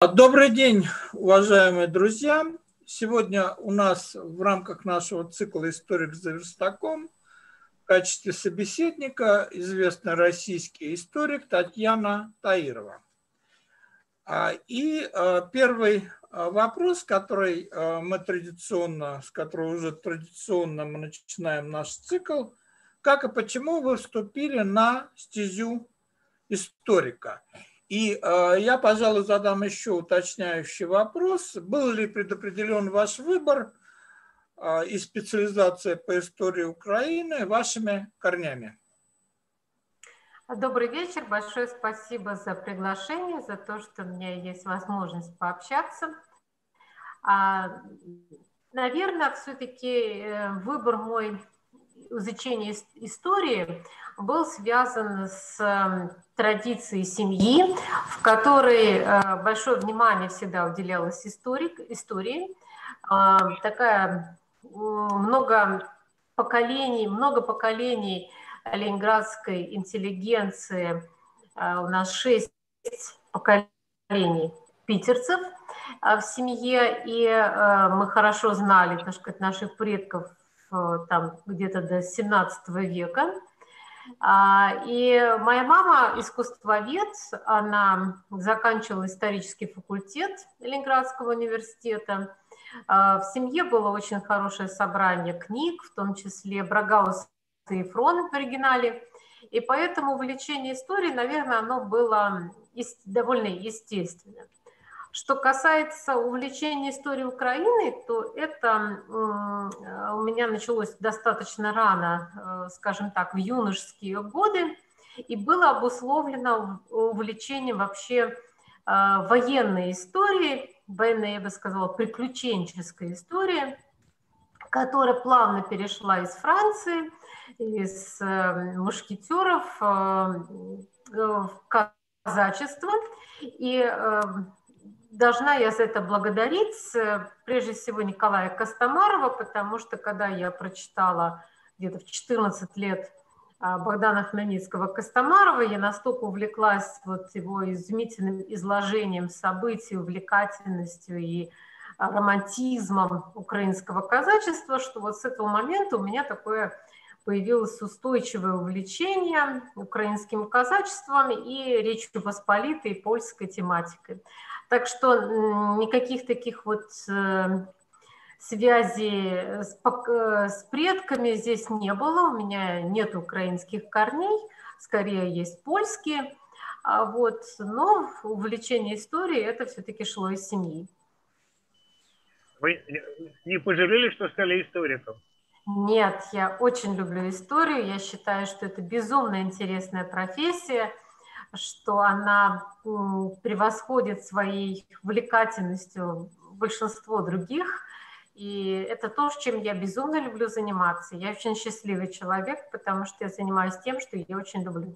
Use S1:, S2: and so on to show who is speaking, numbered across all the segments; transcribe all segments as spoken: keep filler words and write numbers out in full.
S1: Добрый день, уважаемые друзья! Сегодня у нас в рамках нашего цикла «Историк за верстаком» в качестве собеседника известный российский историк Татьяна Таирова. И первый вопрос, который мы традиционно, с которого уже традиционно мы начинаем наш цикл: как и почему вы вступили на стезю историка? И э, я, пожалуй, задам еще уточняющий вопрос. Был ли предопределен ваш выбор э, и специализация по истории Украины вашими корнями?
S2: Добрый вечер. Большое спасибо за приглашение, за то, что у меня есть возможность пообщаться. А, наверное, все-таки выбор мой изучения истории был связан с традицией семьи, в которой большое внимание всегда уделялось историк, истории. Такая много поколений, много поколений ленинградской интеллигенции, у нас шесть поколений питерцев в семье, и мы хорошо знали, так сказать, наших предков там где-то до семнадцатого века. И моя мама искусствовед, она заканчивала исторический факультет Ленинградского университета. В семье было очень хорошее собрание книг, в том числе Брагаус и Фрон в оригинале. И поэтому увлечение историей, наверное, оно было довольно естественным. Что касается увлечения историей Украины, то это у меня началось достаточно рано, скажем так, в юношеские годы, и было обусловлено увлечением вообще военной историей, военной, я бы сказала, приключенческой истории, которая плавно перешла из Франции, из мушкетеров в казачество. И должна я за это благодарить прежде всего Николая Костомарова, потому что когда я прочитала где-то в четырнадцать лет Богдана Хмельницкого Костомарова, я настолько увлеклась вот его изумительным изложением событий, увлекательностью и романтизмом украинского казачества, что вот с этого момента у меня такое появилось устойчивое увлечение украинским казачеством и Речью Посполитой, и польской тематикой. Так что никаких таких вот связей с, с предками здесь не было. У меня нет украинских корней, скорее есть польские. Вот. Но увлечение историей это все-таки шло из семьи.
S3: Вы не пожалели, что стали историком?
S2: Нет, я очень люблю историю. Я считаю, что это безумно интересная профессия, что она превосходит своей увлекательностью большинство других. И это то, чем я безумно люблю заниматься. Я очень счастливый человек, потому что я занимаюсь тем, что я очень люблю.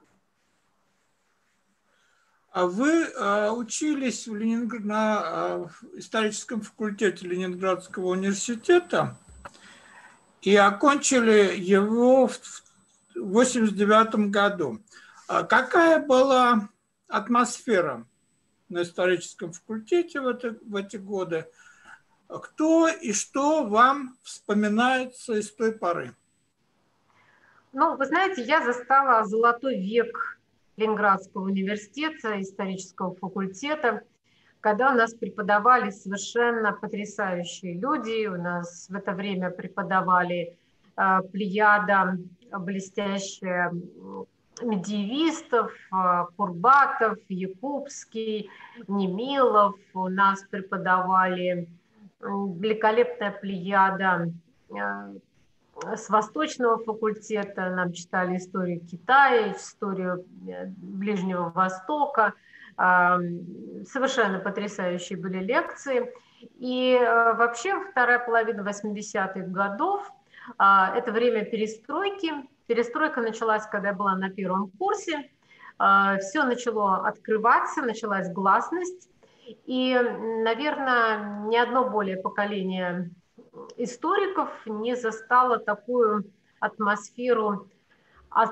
S1: А вы учились в Ленинград... на историческом факультете Ленинградского университета и окончили его в восемьдесят девятом году. Какая была атмосфера на историческом факультете в, это, в эти годы? Кто и что вам вспоминается из той поры?
S2: Ну, вы знаете, я застала золотой век Ленинградского университета, исторического факультета, когда у нас преподавали совершенно потрясающие люди. У нас в это время преподавали э, плеяда блестящая медиевистов, Курбатов, Якубский, Немилов. У нас преподавали великолепная плеяда с Восточного факультета. Нам читали историю Китая, историю Ближнего Востока. Совершенно потрясающие были лекции. И вообще вторая половина восьмидесятых годов – это время перестройки. Перестройка началась, когда я была на первом курсе. Все начало открываться, началась гласность. И, наверное, ни одно более поколение историков не застало такую атмосферу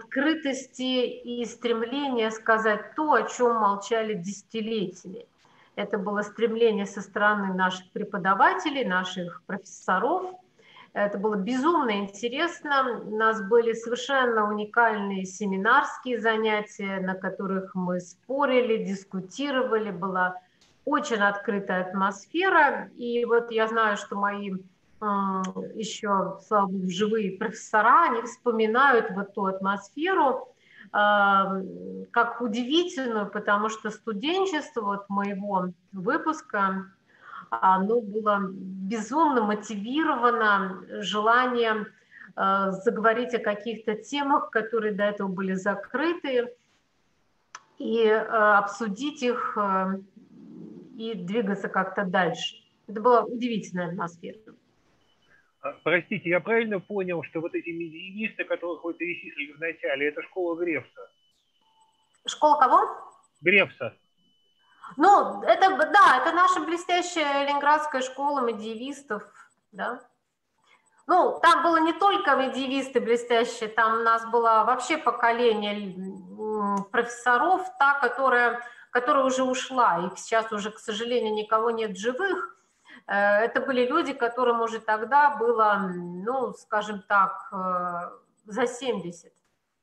S2: открытости и стремления сказать то, о чем молчали десятилетиями. Это было стремление со стороны наших преподавателей, наших профессоров. Это было безумно интересно. У нас были совершенно уникальные семинарские занятия, на которых мы спорили, дискутировали. Была очень открытая атмосфера. И вот я знаю, что мои еще, слава богу, живые профессора, они вспоминают вот ту атмосферу как удивительную, потому что студенчество вот моего выпуска, оно было безумно мотивировано желанием э, заговорить о каких-то темах, которые до этого были закрыты, и э, обсудить их э, и двигаться как-то дальше. Это была удивительная атмосфера.
S3: Простите, я правильно понял, что вот эти медиевисты, которых вы перечислили в начале, это школа Гревса?
S2: Школа кого?
S3: Гревса.
S2: Ну, это, да, это наша блестящая ленинградская школа медиевистов, да. Ну, там было не только медиевисты блестящие, там у нас было вообще поколение профессоров, та, которая, которая уже ушла, и сейчас уже, к сожалению, никого нет живых. Это были люди, которым уже тогда было, ну, скажем так, за семьдесят.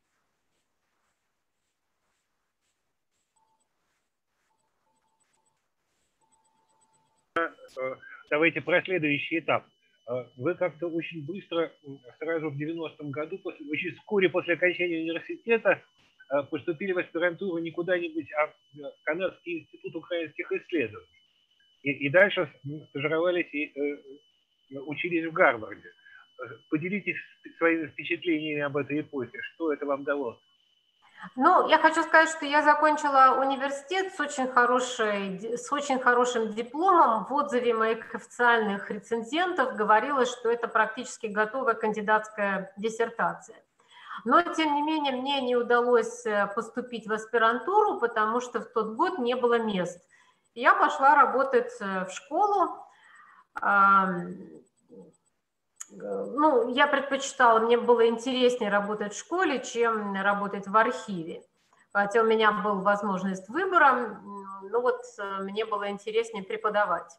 S3: Давайте про следующий этап. Вы как-то очень быстро, сразу в девяностом году, после, очень вскоре после окончания университета, поступили в аспирантуру не куда-нибудь, а в Канадский институт украинских исследований. И, и дальше стажировались и э, учились в Гарварде. Поделитесь своими впечатлениями об этой эпохе. Что это вам дало?
S2: Ну, я хочу сказать, что я закончила университет с очень, хорошей, с очень хорошим дипломом. В отзыве моих официальных рецензентов говорилось, что это практически готовая кандидатская диссертация. Но, тем не менее, мне не удалось поступить в аспирантуру, потому что в тот год не было мест. Я пошла работать в школу. Ну, я предпочитала, мне было интереснее работать в школе, чем работать в архиве. Хотя у меня была возможность выбора, но вот мне было интереснее преподавать.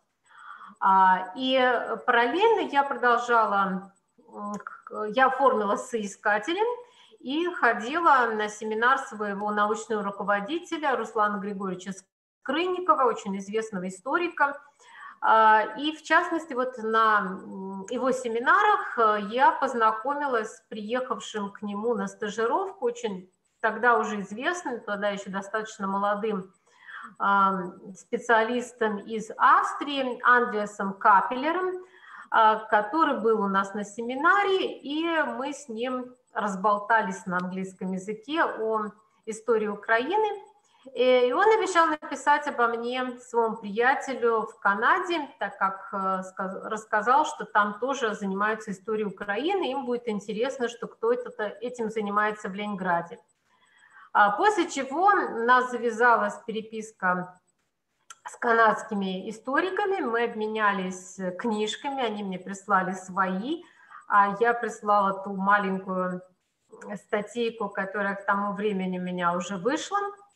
S2: И параллельно я продолжала, я оформилась соискателем и ходила на семинар своего научного руководителя Руслана Григорьевича Скрынникова, очень известного историка. И в частности, вот на его семинарах я познакомилась с приехавшим к нему на стажировку, очень тогда уже известным, тогда еще достаточно молодым специалистом из Австрии, Андреасом Капеллером, который был у нас на семинаре, и мы с ним разболтались на английском языке о истории Украины. И он обещал написать обо мне своему приятелю в Канаде, так как рассказал, что там тоже занимаются историей Украины, им будет интересно, что кто это этим занимается в Ленинграде. После чего у нас завязалась переписка с канадскими историками, мы обменялись книжками, они мне прислали свои, а я прислала ту маленькую статейку, которая к тому времени у меня уже вышла.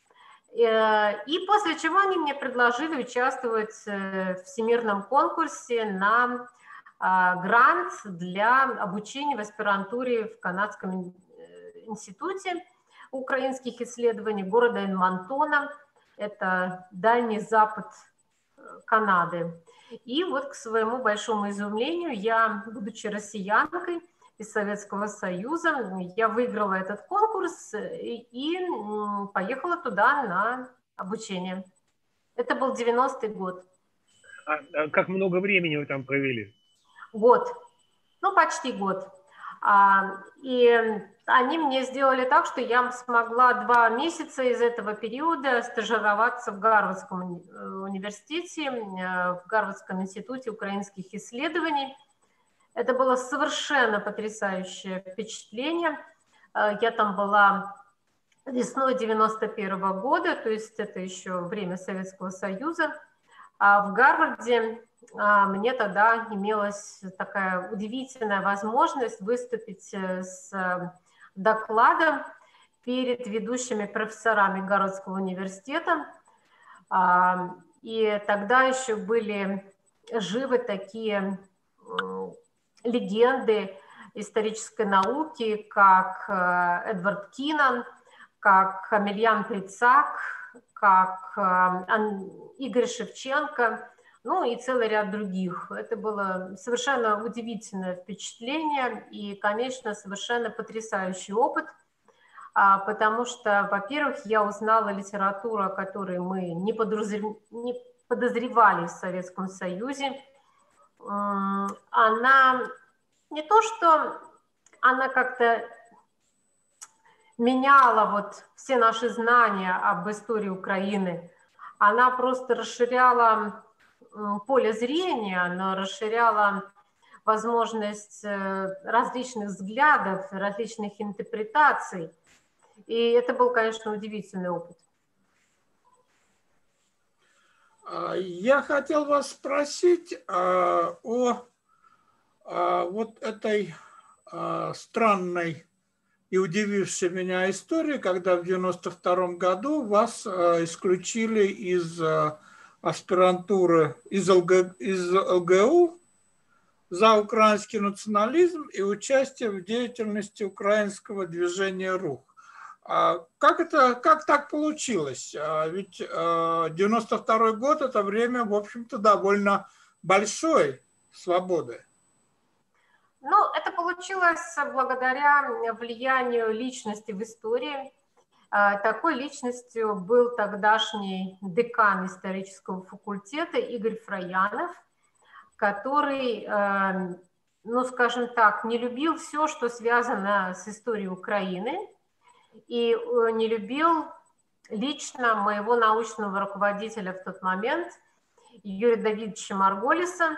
S2: И после чего они мне предложили участвовать в всемирном конкурсе на грант для обучения в аспирантуре в Канадском институте украинских исследований города Эдмонтона. Это дальний запад Канады. И вот к своему большому изумлению я, будучи россиянкой из Советского Союза, я выиграла этот конкурс и, и поехала туда на обучение. Это был девяностый год.
S3: А, а как много времени вы там провели?
S2: Год. Ну, почти год. А, и они мне сделали так, что я смогла два месяца из этого периода стажироваться в Гарвардском университете, в Гарвардском институте украинских исследований. Это было совершенно потрясающее впечатление. Я там была весной девяносто первого года, то есть это еще время Советского Союза. А в Гарварде мне тогда имелась такая удивительная возможность выступить с докладом перед ведущими профессорами Гарвардского университета. И тогда еще были живы такие легенды исторической науки, как Эдвард Кинан, как Емельян Прицак, как Игорь Шевченко, ну и целый ряд других. Это было совершенно удивительное впечатление и, конечно, совершенно потрясающий опыт, потому что, во-первых, я узнала литературу, о которой мы не подозревали в Советском Союзе. Она не то, что она как-то меняла вот все наши знания об истории Украины, она просто расширяла поле зрения, она расширяла возможность различных взглядов, различных интерпретаций. И это был, конечно, удивительный опыт.
S1: Я хотел вас спросить о, о вот этой странной и удивившей меня истории, когда в девяносто втором году вас исключили из аспирантуры, из, ЛГ, из ЛГУ за украинский национализм и участие в деятельности украинского движения «Рух». Как это, как так получилось? Ведь девяносто второй год – это время, в общем-то, довольно большой свободы.
S2: Ну, это получилось благодаря влиянию личности в истории. Такой личностью был тогдашний декан исторического факультета Игорь Фраянов, который, ну, скажем так, не любил все, что связано с историей Украины, и не любил лично моего научного руководителя в тот момент, Юрия Давидовича Марголиса.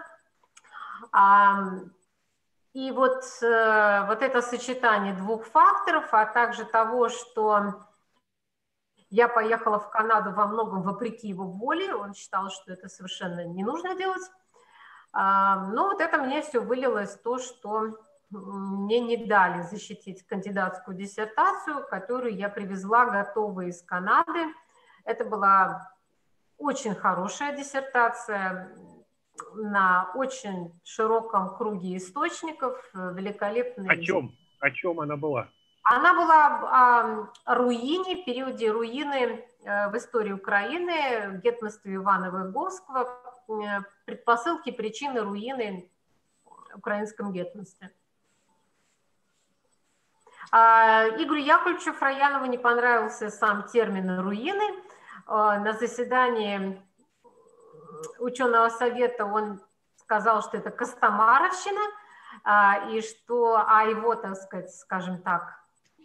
S2: И вот, вот это сочетание двух факторов, а также того, что я поехала в Канаду во многом вопреки его воле, он считал, что это совершенно не нужно делать. Но вот это мне все вылилось в то, что мне не дали защитить кандидатскую диссертацию, которую я привезла готовой из Канады. Это была очень хорошая диссертация на очень широком круге источников, великолепная.
S3: О чем? О чем она была?
S2: Она была о руине, периоде руины в истории Украины, гетманстве Ивана Выговского, предпосылки, причины руины в украинском гетманстве. Игорю Яковлевичу Фраянову не понравился сам термин «руины». На заседании ученого совета он сказал, что это костомаровщина, и что, а его, так сказать, скажем так,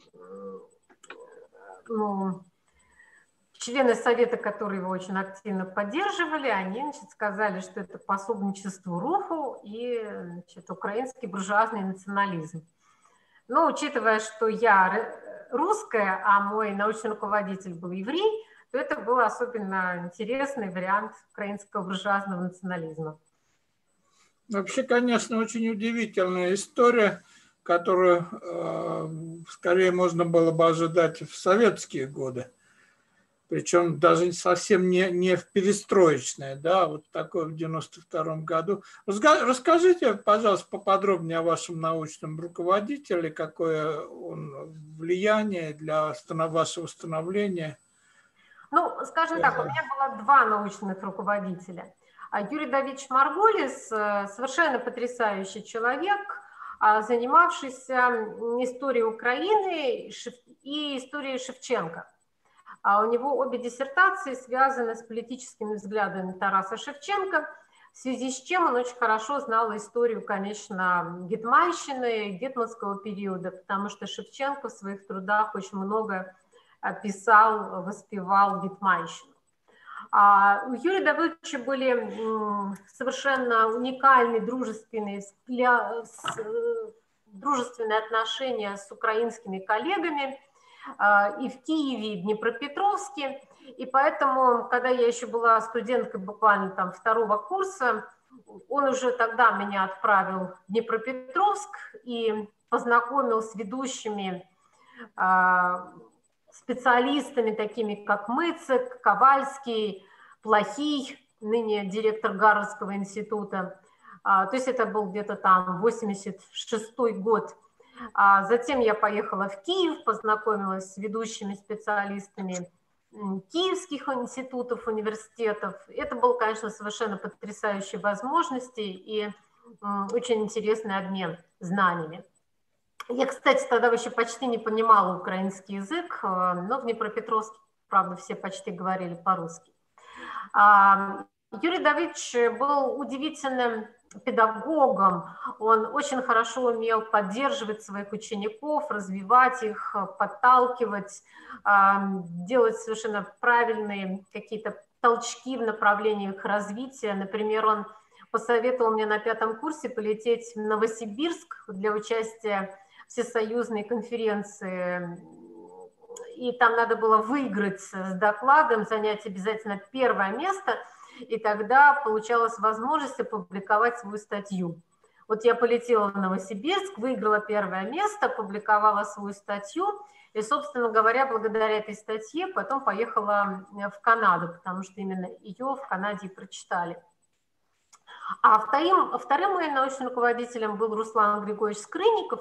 S2: ну, члены совета, которые его очень активно поддерживали, они, значит, сказали, что это пособничество руху и, значит, украинский буржуазный национализм. Но учитывая, что я русская, а мой научный руководитель был еврей, то это был особенно интересный вариант украинского буржуазного национализма.
S1: Вообще, конечно, очень удивительная история, которую э, скорее можно было бы ожидать в советские годы. Причем даже совсем не, не в перестроечные, да, вот такое в девяносто втором году. Расскажите, пожалуйста, поподробнее о вашем научном руководителе, какое он влияние для вашего становления.
S2: Ну, скажем так, у меня было два научных руководителя. Юрий Давидович Марголис, совершенно потрясающий человек, занимавшийся историей Украины и историей Шевченко. У него обе диссертации связаны с политическими взглядами Тараса Шевченко, в связи с чем он очень хорошо знал историю, конечно, гетманщины, гетманского периода, потому что Шевченко в своих трудах очень много писал, воспевал гетманщину. А у Юрия Давыдовича были совершенно уникальные дружественные, дружественные отношения с украинскими коллегами и в Киеве, и в Днепропетровске. И поэтому, когда я еще была студенткой буквально там второго курса, он уже тогда меня отправил в Днепропетровск и познакомил с ведущими специалистами, такими как Мыцик, Ковальский, Плохий, ныне директор Гарвардского института. То есть это был где-то там восемьдесят шестой год. Затем я поехала в Киев, познакомилась с ведущими специалистами киевских институтов, университетов. Это был, конечно, совершенно потрясающие возможности и очень интересный обмен знаниями. Я, кстати, тогда вообще почти не понимала украинский язык, но в Днепропетровске, правда, все почти говорили по-русски. Юрий Давидович был удивительным педагогом, он очень хорошо умел поддерживать своих учеников, развивать их, подталкивать, делать совершенно правильные какие-то толчки в направлении их развития. Например, он посоветовал мне на пятом курсе полететь в Новосибирск для участия в всесоюзной конференции, и там надо было выиграть с докладом, занять обязательно первое место, и тогда получалась возможность опубликовать свою статью. Вот я полетела в Новосибирск, выиграла первое место, опубликовала свою статью, и, собственно говоря, благодаря этой статье потом поехала в Канаду, потому что именно ее в Канаде и прочитали. А вторым, вторым моим научным руководителем был Руслан Григорьевич Скрынников,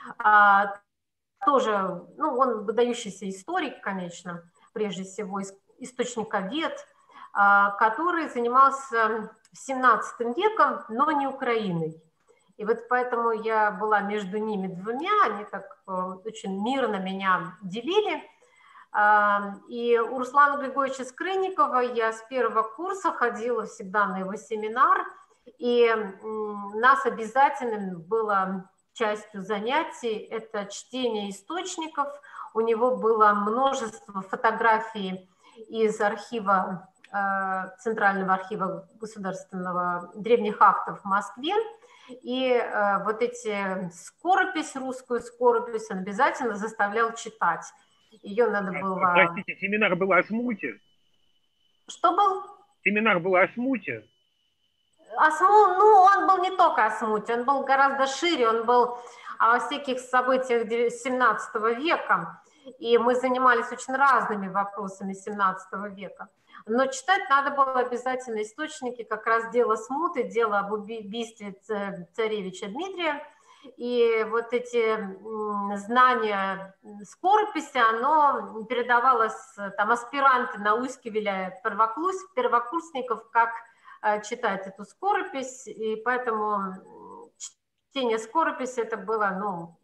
S2: тоже, ну, он выдающийся историк, конечно, прежде всего источниковед, который занимался семнадцатым веком, но не Украиной. И вот поэтому я была между ними двумя, они так очень мирно меня делили. И у Руслана Григорьевича Скрынникова я с первого курса ходила всегда на его семинар, и нас обязательным было частью занятий это чтение источников. У него было множество фотографий из архива, Центрального архива государственного древних актов в Москве. И вот эти скоропись, русскую скоропись, он обязательно заставлял читать. Ее надо было...
S3: Простите, семинар был о смуте?
S2: Что был?
S3: Семинар был о смуте?
S2: О сму... Ну, он был не только о смуте, он был гораздо шире, он был о всяких событиях семнадцатого века. И мы занимались очень разными вопросами семнадцатого века. Но читать надо было обязательно источники, как раз дело смуты, дело об убийстве царевича Дмитрия. И вот эти знания скорописи, оно передавалось там аспиранты наускивали первокурсников, как читать эту скоропись. И поэтому чтение скорописи это было, ну,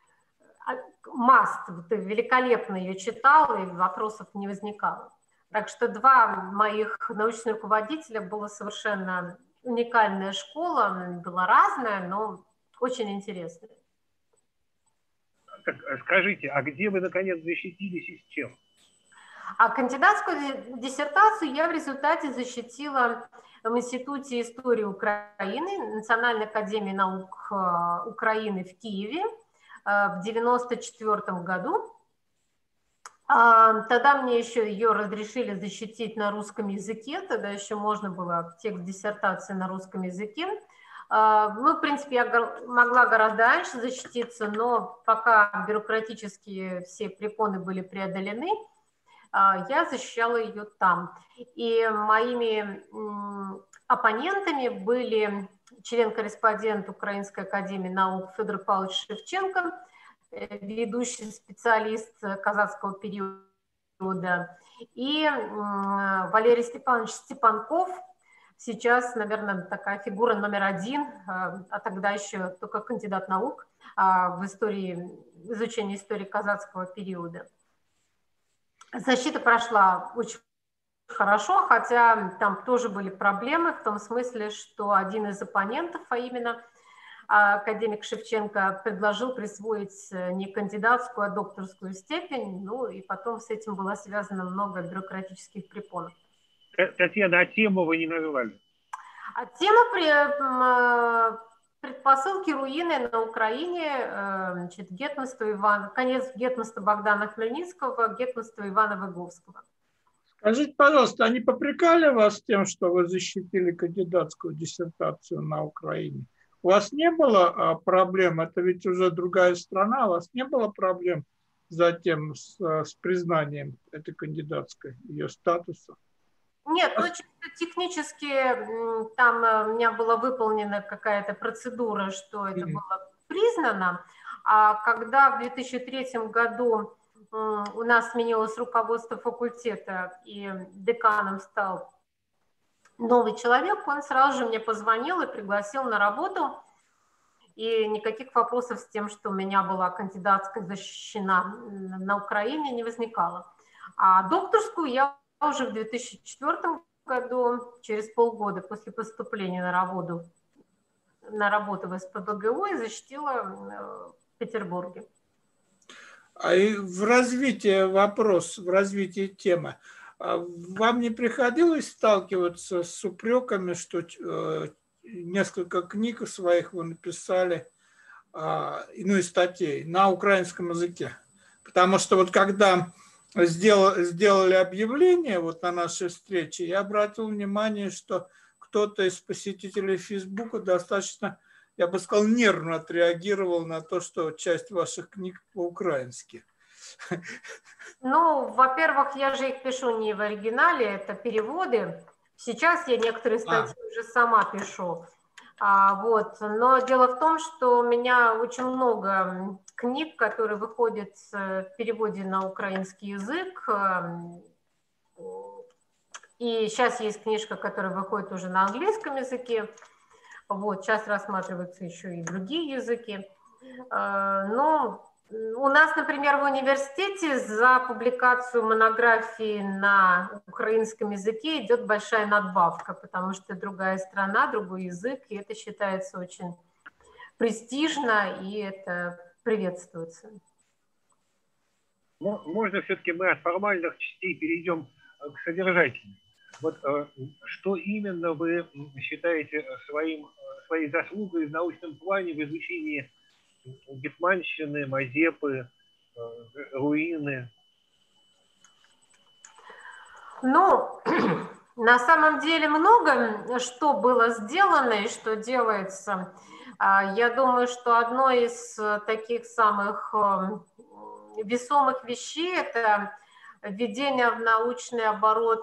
S2: must. Ты великолепно ее читал, и вопросов не возникало. Так что два моих научных руководителя была совершенно уникальная школа, была разная, но очень интересная.
S3: Так, скажите, а где вы наконец защитились и с чем?
S2: А кандидатскую диссертацию я в результате защитила в Институте истории Украины, Национальной академии наук Украины в Киеве в девяносто четвёртом году. Тогда мне еще ее разрешили защитить на русском языке, тогда еще можно было текст диссертации на русском языке. Ну, в принципе, я могла гораздо раньше защититься, но пока бюрократические все препоны были преодолены, я защищала ее там. И моими оппонентами были член-корреспондент Украинской академии наук Федор Павлович Шевченко, ведущий специалист казацкого периода, и Валерий Степанович Степанков, сейчас, наверное, такая фигура номер один, а тогда еще только кандидат наук в истории, изучении истории казацкого периода. Защита прошла очень хорошо, хотя там тоже были проблемы, в том смысле, что один из оппонентов, а именно академик Шевченко, предложил присвоить не кандидатскую, а докторскую степень, ну и потом с этим было связано много бюрократических препонов.
S3: Татьяна, а тему вы не назвали?
S2: А тема предпосылки руины на Украине, значит, гетманство Ивана, конец гетманства Богдана Хмельницкого, гетманство Ивана Выговского.
S1: Скажите, пожалуйста, они попрекали вас тем, что вы защитили кандидатскую диссертацию на Украине? У вас не было проблем, это ведь уже другая страна, у вас не было проблем затем с, с признанием этой кандидатской, ее статуса?
S2: Нет, очень, Технически там у меня была выполнена какая-то процедура, что это
S1: Мгм.
S2: было признано. А когда в две тысячи третьем году у нас сменилось руководство факультета и деканом стал новый человек, он сразу же мне позвонил и пригласил на работу. И никаких вопросов с тем, что у меня была кандидатская защищена на Украине, не возникало. А докторскую я уже в две тысячи четвёртом году, через полгода после поступления на работу, на работу в СПбГУ, и защитила в Петербурге.
S1: А и в развитии вопрос, в развитии темы. Вам не приходилось сталкиваться с упреками, что э, несколько книг своих вы написали, э, ну и статей на украинском языке? Потому что вот когда сделал, сделали объявление вот на нашей встрече, я обратил внимание, что кто-то из посетителей Фейсбука достаточно, я бы сказал, нервно отреагировал на то, что часть ваших книг по-украински.
S2: Ну, во-первых, я же их пишу не в оригинале, это переводы. Сейчас я некоторые статьи а. уже сама пишу. А, вот. Но дело в том, что у меня очень много книг, которые выходят в переводе на украинский язык. И сейчас есть книжка, которая выходит уже на английском языке. Вот. Сейчас рассматриваются еще и другие языки. Но у нас, например, в университете за публикацию монографии на украинском языке идет большая надбавка, потому что другая страна, другой язык, и это считается очень престижно, и это приветствуется.
S3: Можно все-таки мы от формальных частей перейдем к содержательным. Вот что именно вы считаете своим, своей заслугой в научном плане в изучении Гетманщины, Мазепы, руины?
S2: Ну, на самом деле много что было сделано и что делается. Я думаю, что одно из таких самых весомых вещей – это введение в научный оборот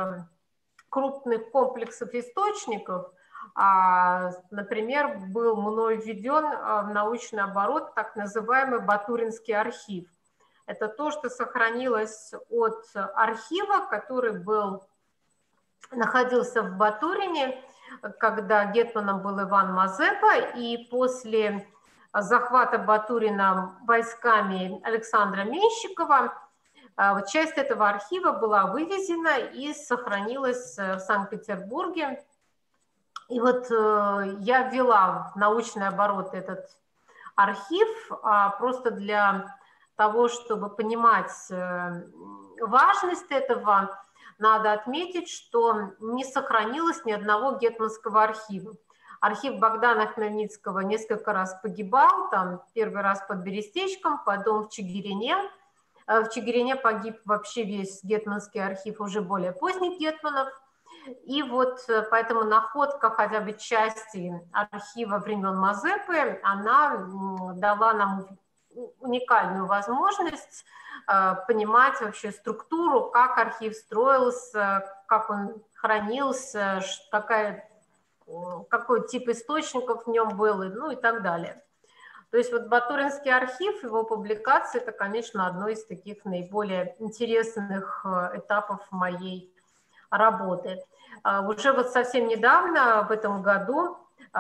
S2: крупных комплексов источников. Например, был мной введен в научный оборот так называемый Батуринский архив. Это то, что сохранилось от архива, который был, находился в Батурине, когда гетманом был Иван Мазепа, и после захвата Батурина войсками Александра Менщикова часть этого архива была вывезена и сохранилась в Санкт-Петербурге. И вот я ввела в научный оборот этот архив просто для того, чтобы понимать важность этого. Надо отметить, что не сохранилось ни одного гетманского архива. Архив Богдана Хмельницкого несколько раз погибал, там первый раз под Берестечком, потом в Чигирине. В Чигирине погиб вообще весь гетманский архив уже более поздних гетманов. И вот поэтому находка хотя бы части архива времен Мазепы, она дала нам уникальную возможность понимать вообще структуру, как архив строился, как он хранился, какая, какой тип источников в нем был, ну и так далее. То есть вот Батуринский архив, его публикация, это, конечно, одно из таких наиболее интересных этапов моей работы. Уже вот совсем недавно, в этом году,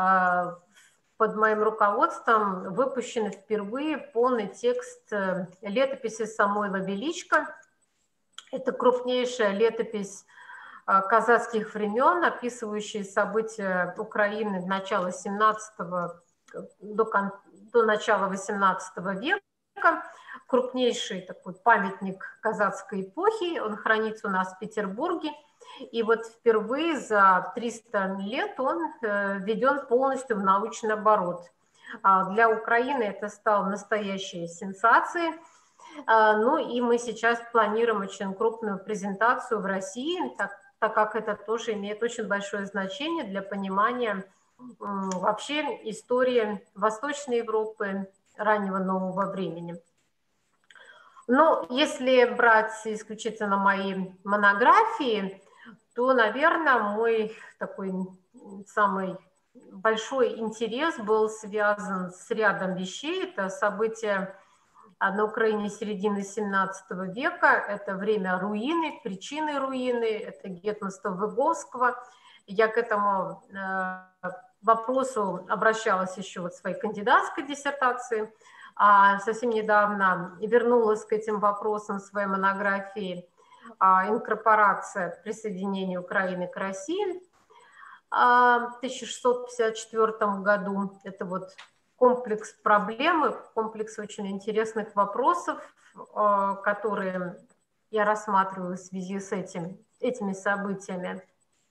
S2: под моим руководством выпущен впервые полный текст летописи Самойла Величко. Это крупнейшая летопись казацких времен, описывающая события Украины начала семнадцатого до, до начала восемнадцатого века. Крупнейший такой памятник казацкой эпохи. Он хранится у нас в Петербурге. И вот впервые за триста лет он введен полностью в научный оборот. Для Украины это стало настоящей сенсацией. Ну и мы сейчас планируем очень крупную презентацию в России, так, так как это тоже имеет очень большое значение для понимания вообще истории Восточной Европы раннего нового времени. Но если брать исключительно мои монографии, то, наверное, мой такой самый большой интерес был связан с рядом вещей. Это события на Украине середины семнадцатого века, это время руины, причины руины, это гетманство Выговского. Я к этому вопросу обращалась еще вот в своей кандидатской диссертации, а совсем недавно вернулась к этим вопросам в своей монографии «Инкорпорация присоединения Украины к России» в тысяча шестьсот пятьдесят четвёртом году. Это вот комплекс проблем, комплекс очень интересных вопросов, которые я рассматриваю в связи с этим, этими событиями.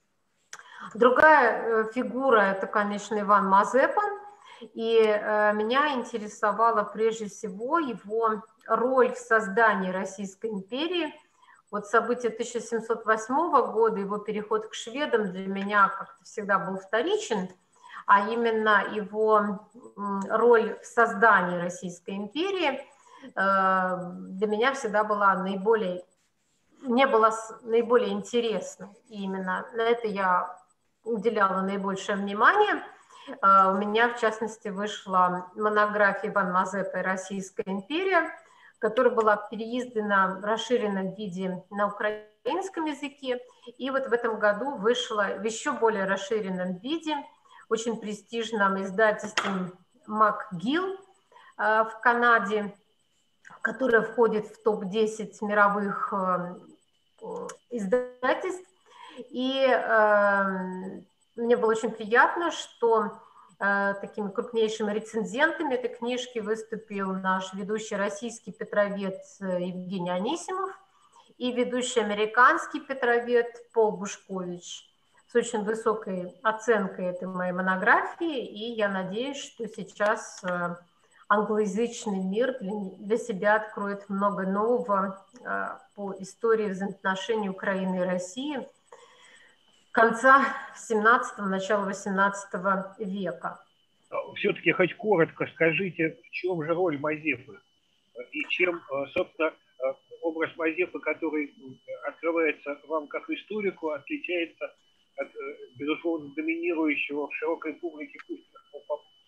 S2: Другая фигура – это, конечно, Иван Мазепа. И меня интересовала прежде всего его роль в создании Российской империи. Вот события тысяча семьсот восьмого года, его переход к шведам для меня как-то всегда был вторичен, а именно его роль в создании Российской империи для меня всегда была наиболее, мне была наиболее интересна. И именно на это я уделяла наибольшее внимание. У меня, в частности, вышла монография Иван Мазепа и Российская империя, которая была переиздана в расширенном виде на украинском языке. И вот в этом году вышла в еще более расширенном виде очень престижном издательстве МакГилл в Канаде, которое входит в топ десять мировых издательств. И мне было очень приятно, что такими крупнейшими рецензентами этой книжки выступил наш ведущий российский петровед Евгений Анисимов и ведущий американский петровед Пол Бушкович с очень высокой оценкой этой моей монографии. И я надеюсь, что сейчас англоязычный мир для себя откроет много нового по истории взаимоотношений Украины и России конца семнадцатого, начала восемнадцатого века.
S3: Все-таки хоть коротко скажите, в чем же роль Мазепы и чем, собственно, образ Мазепы, который открывается вам как историку, отличается от, безусловно, доминирующего в широкой публике Путина?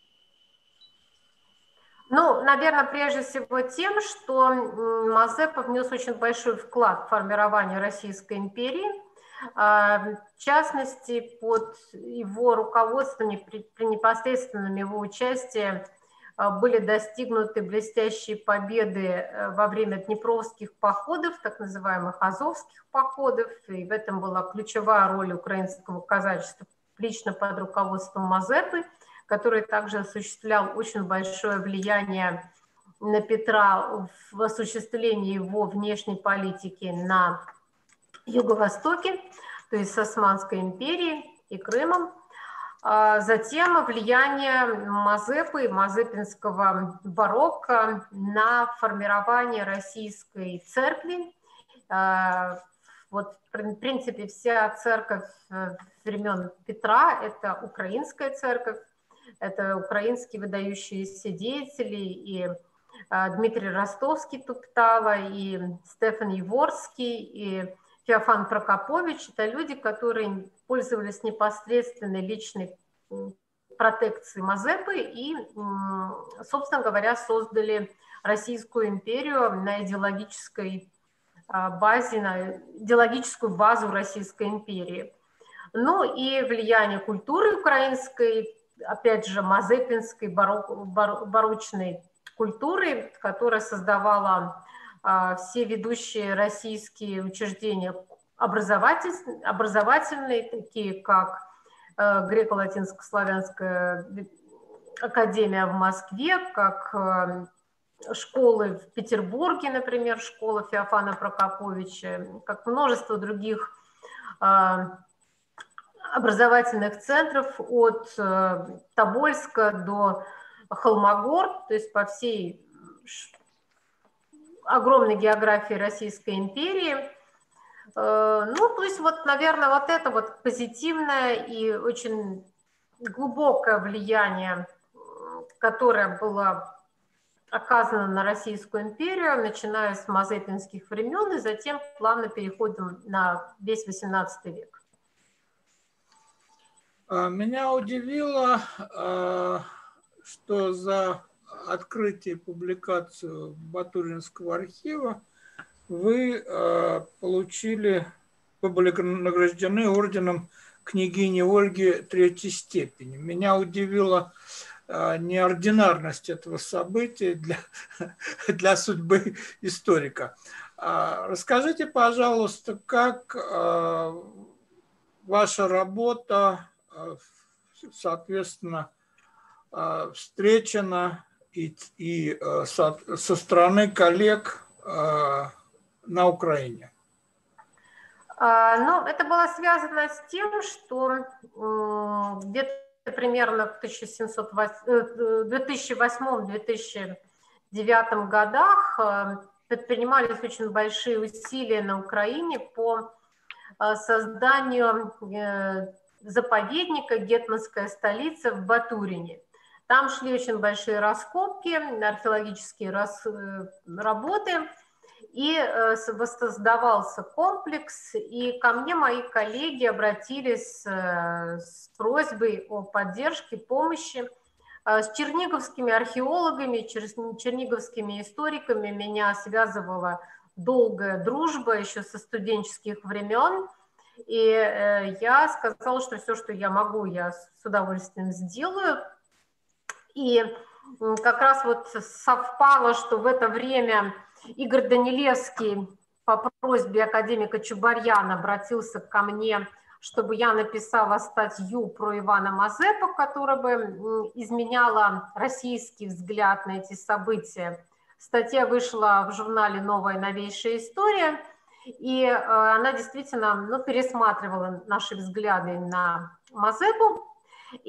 S2: Ну, наверное, прежде всего тем, что Мазепа внес очень большой вклад в формирование Российской империи. В частности, под его руководством, при непосредственном его участии были достигнуты блестящие победы во время днепровских походов, так называемых азовских походов, и в этом была ключевая роль украинского казачества лично под руководством Мазепы, который также осуществлял очень большое влияние на Петра в осуществлении его внешней политики на Юго-Востоке, то есть с Османской империей и Крымом. Затем влияние Мазепы и мазепинского барокко на формирование российской церкви. Вот, в принципе, вся церковь времен Петра – это украинская церковь, это украинские выдающиеся деятели, и Дмитрий Ростовский Туптала, и Стефан Еворский, и Феофан Прокопович – это люди, которые пользовались непосредственной личной протекцией Мазепы и, собственно говоря, создали Российскую империю на идеологической базе, на идеологическую базу Российской империи. Ну и влияние культуры украинской, опять же, мазепинской барочной культуры, которая создавала все ведущие российские учреждения образовательные, образовательные такие как Греко-Латинско-Славянская академия в Москве, как школы в Петербурге, например, школа Феофана Прокоповича, как множество других образовательных центров от Тобольска до Холмогор, то есть по всей огромной географии Российской империи. Ну, то есть вот, наверное, вот это вот позитивное и очень глубокое влияние, которое было оказано на Российскую империю, начиная с мазепинских времен, и затем плавно переходим на весь восемнадцатый век.
S1: Меня удивило, что за открытие и публикацию Батуринского архива вы получили, вы были награждены орденом княгини Ольги третьей степени. Меня удивила неординарность этого события для, для судьбы историка. Расскажите, пожалуйста, как ваша работа, соответственно, встречена и, и со, со стороны коллег на Украине?
S2: Ну, это было связано с тем, что где-то примерно в две тысячи восьмом — две тысячи девятом годах предпринимались очень большие усилия на Украине по созданию заповедника «Гетманская столица» в Батурине. Там шли очень большие раскопки, археологические работы, и воссоздавался комплекс, и ко мне мои коллеги обратились с просьбой о поддержке, помощи. С черниговскими археологами, черниговскими историками меня связывала долгая дружба еще со студенческих времен, и я сказала, что все, что я могу, я с удовольствием сделаю. И как раз вот совпало, что в это время Игорь Данилевский по просьбе академика Чубарьяна обратился ко мне, чтобы я написала статью про Ивана Мазепу, которая бы изменяла российский взгляд на эти события. Статья вышла в журнале «Новая новейшая история», и она действительно, ну, пересматривала наши взгляды на Мазепу. И,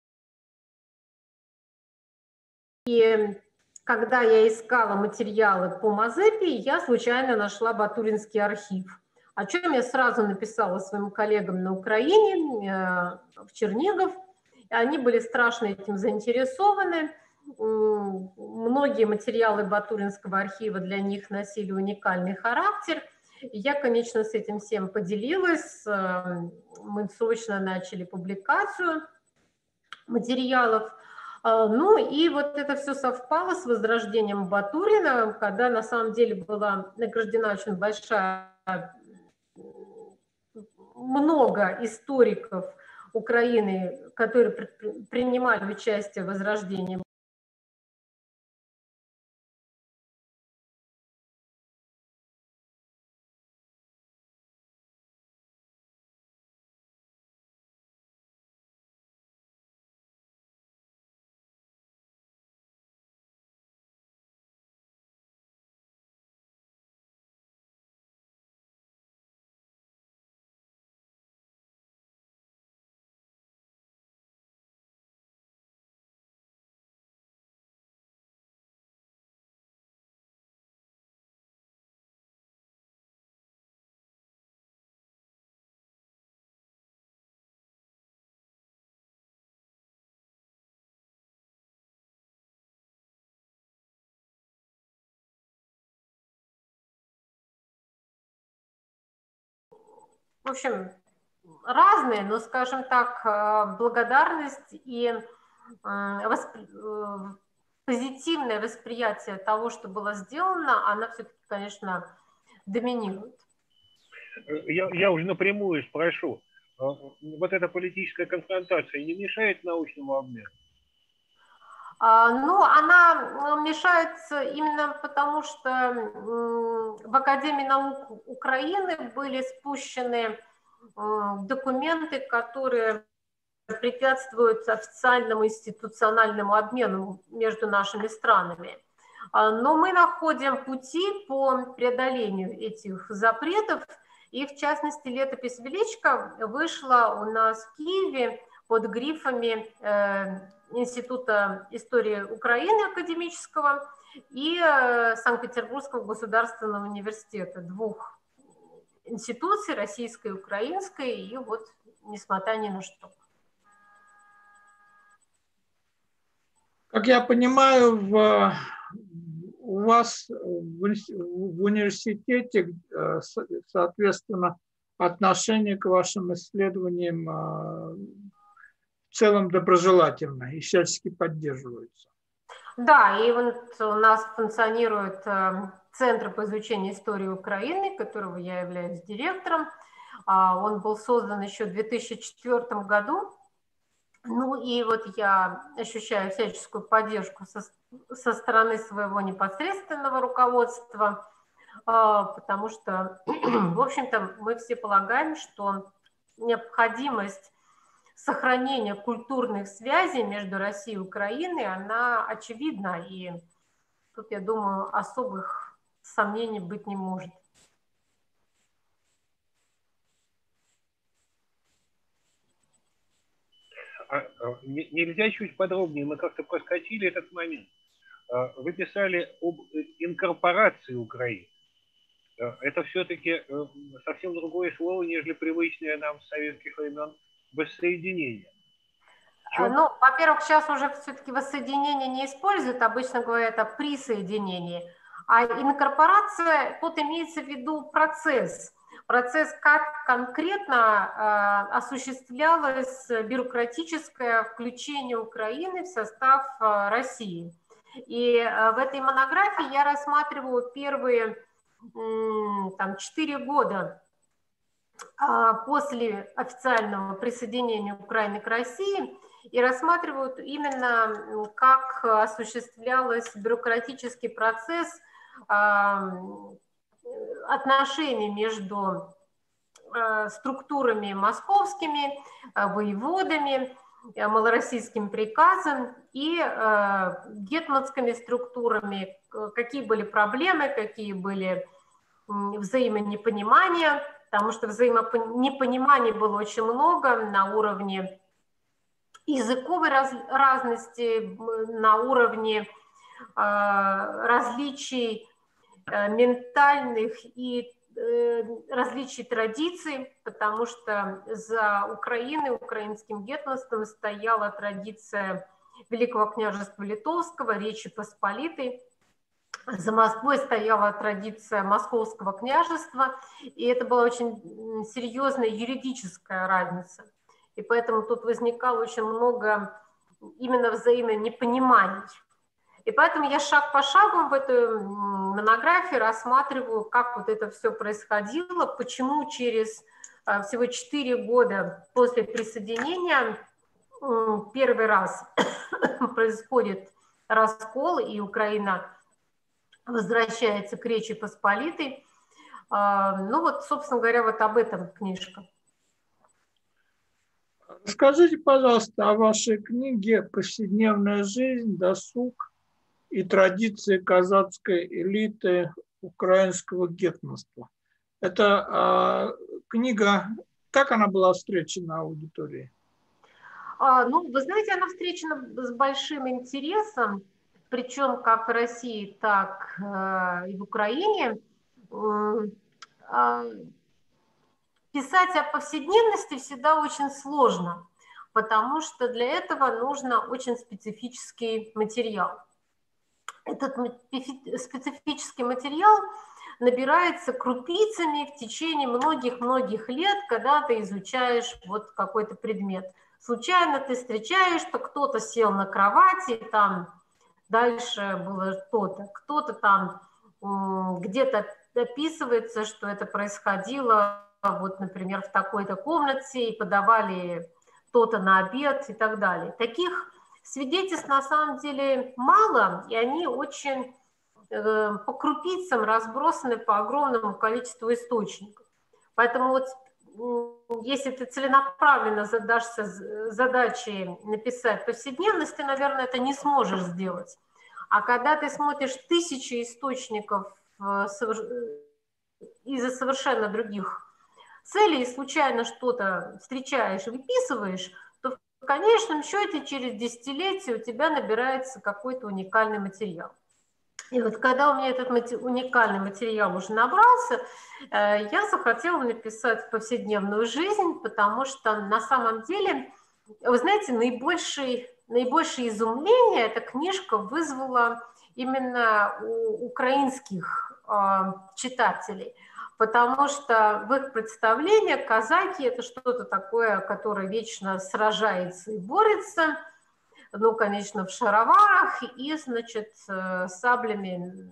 S2: и когда я искала материалы по Мазепе, я случайно нашла Батуринский архив, о чем я сразу написала своим коллегам на Украине, в Чернигов. Они были страшно этим заинтересованы. Многие материалы Батуринского архива для них носили уникальный характер. Я, конечно, с этим всем поделилась. Мы срочно начали публикацию материалов. Ну и вот это все совпало с возрождением Батурина, когда на самом деле была награждена очень большая, много историков Украины, которые принимали участие в возрождении. В общем, разные, но, скажем так, благодарность и воспри... позитивное восприятие того, что было сделано, она все-таки, конечно, доминирует.
S3: Я, я уже напрямую спрошу. Вот эта политическая конфронтация не мешает научному обмену?
S2: Ну, она мешается именно потому, что в Академии наук Украины были спущены документы, которые препятствуют официальному институциональному обмену между нашими странами. Но мы находим пути по преодолению этих запретов, и в частности летопись Величко вышла у нас в Киеве под грифами Института истории Украины академического и Санкт-Петербургского государственного университета, двух институций, российской и украинской, и вот несмотря ни на что.
S1: Как я понимаю, в, у вас в, в университете, соответственно, отношение к вашим исследованиям целом доброжелательно и всячески поддерживаются.
S2: Да, и вот у нас функционирует Центр по изучению истории Украины, которого я являюсь директором. Он был создан еще в две тысячи четвёртом году. Ну и вот я ощущаю всяческую поддержку со, со стороны своего непосредственного руководства, потому что, в общем-то, мы все полагаем, что необходимость сохранения культурных связей между Россией и Украиной, она очевидна, и тут, я думаю, особых сомнений быть не может.
S3: А, нельзя чуть подробнее, мы как-то проскочили этот момент. Вы писали об инкорпорации Украины. Это все-таки совсем другое слово, нежели привычное нам с советских времен воссоединение.
S2: Ну, во-первых, сейчас уже все-таки воссоединение не используют, обычно говорят о присоединении. А инкорпорация, тут имеется в виду процесс. Процесс, как конкретно э, осуществлялось бюрократическое включение Украины в состав э, России. И э, в этой монографии я рассматриваю первые э, там, четыре года э, после официального присоединения Украины к России и рассматривают именно, как осуществлялся бюрократический процесс э, отношений между э, структурами московскими, э, воеводами, э, малороссийским приказом и э, гетманскими структурами, какие были проблемы, какие были э, взаимонепонимания, потому что взаимонепониманий было очень много на уровне языковой раз, разности, на уровне э, различий ментальных и э, различий традиций, потому что за Украиной, украинским гетманством стояла традиция Великого княжества Литовского, Речи Посполитой. За Москвой стояла традиция Московского княжества, и это была очень серьезная юридическая разница. И поэтому тут возникало очень много именно взаимонепониманий. И поэтому я шаг по шагу в этой монографии рассматриваю, как вот это все происходило, почему через всего четыре года после присоединения первый раз происходит раскол, и Украина возвращается к Речи Посполитой. Ну вот, собственно говоря, вот об этом книжка.
S1: Расскажите, пожалуйста, о вашей книге «Повседневная жизнь, досуг и традиции казацкой элиты украинского гетманства». Это а, книга, как она была встречена аудиторией?
S2: А, ну, вы знаете, она встречена с большим интересом, причем как в России, так э, и в Украине. Э, писать о повседневности всегда очень сложно, потому что для этого нужно очень специфический материал. Этот специфический материал набирается крупицами в течение многих-многих лет, когда ты изучаешь вот какой-то предмет. Случайно ты встречаешь, что кто-то сел на кровати, там дальше было то-то, кто-то там где-то описывается, что это происходило, вот, например, в такой-то комнате, и подавали то-то на обед и так далее. Таких свидетельств на самом деле мало, и они очень э, по крупицам разбросаны по огромному количеству источников. Поэтому вот если ты целенаправленно задашься задачей написать повседневность, ты, наверное, это не сможешь сделать. А когда ты смотришь тысячи источников из-за совершенно других целей, и случайно что-то встречаешь и выписываешь, то в конечном счете через десятилетия у тебя набирается какой-то уникальный материал. И вот когда у меня этот уникальный материал уже набрался, я захотела написать повседневную жизнь, потому что на самом деле, вы знаете, наибольшее, наибольшее изумление эта книжка вызвала именно у украинских читателей, потому что в их представлении казаки – это что-то такое, которое вечно сражается и борется, ну, конечно, в шароварах и, значит, саблями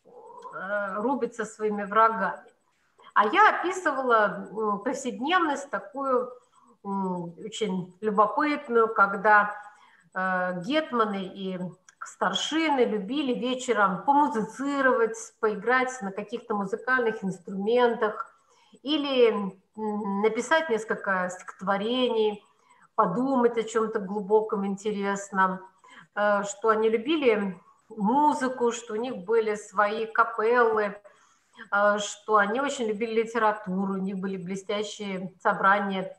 S2: рубится своими врагами. А я описывала повседневность такую очень любопытную, когда гетманы и старшины любили вечером помузицировать, поиграть на каких-то музыкальных инструментах или написать несколько стихотворений, подумать о чем-то глубоком, интересном, что они любили музыку, что у них были свои капеллы, что они очень любили литературу, у них были блестящие собрания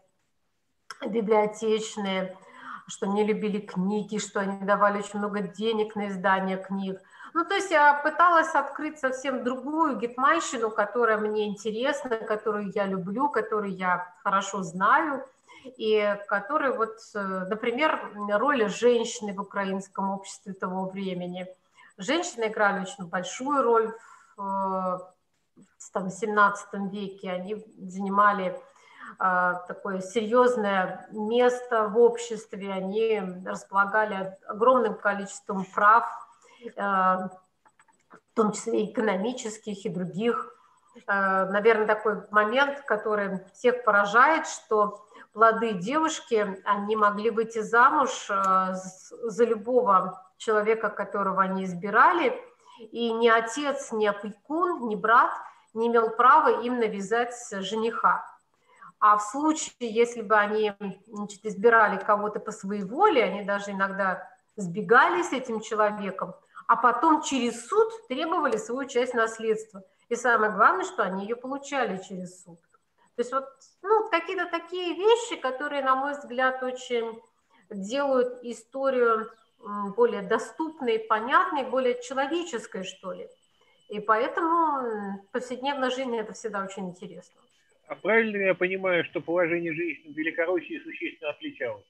S2: библиотечные, что они любили книги, что они давали очень много денег на издание книг. Ну, то есть я пыталась открыть совсем другую гетманщину, которая мне интересна, которую я люблю, которую я хорошо знаю, и которая, вот, например, роль женщины в украинском обществе того времени. Женщины играли очень большую роль в там, семнадцатом веке, они занимали такое серьезное место в обществе, они располагали огромным количеством прав, в том числе экономических и других. Наверное, такой момент, который всех поражает, что молодые девушки, они могли выйти замуж за любого человека, которого они избирали, и ни отец, ни опекун, ни брат не имел права им навязать жениха. А в случае, если бы они, значит, избирали кого-то по своей воле, они даже иногда сбегали с этим человеком, а потом через суд требовали свою часть наследства. И самое главное, что они ее получали через суд. То есть вот, ну, какие-то такие вещи, которые, на мой взгляд, очень делают историю более доступной, понятной, более человеческой, что ли. И поэтому в повседневной жизни это всегда очень интересно.
S3: А правильно я понимаю, что положение женщин в Великороссии существенно отличалось?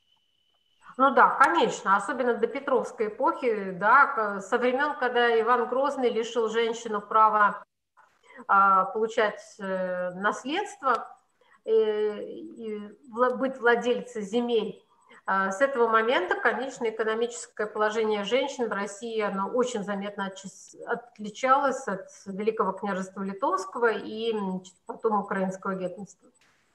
S2: Ну да, конечно, особенно до Петровской эпохи, да, со времен, когда Иван Грозный лишил женщину права а, получать э, наследство э, и быть владельцей земель. А, с этого момента, конечно, экономическое положение женщин в России, оно очень заметно отличалось от Великого княжества Литовского и потом Украинского гетманства.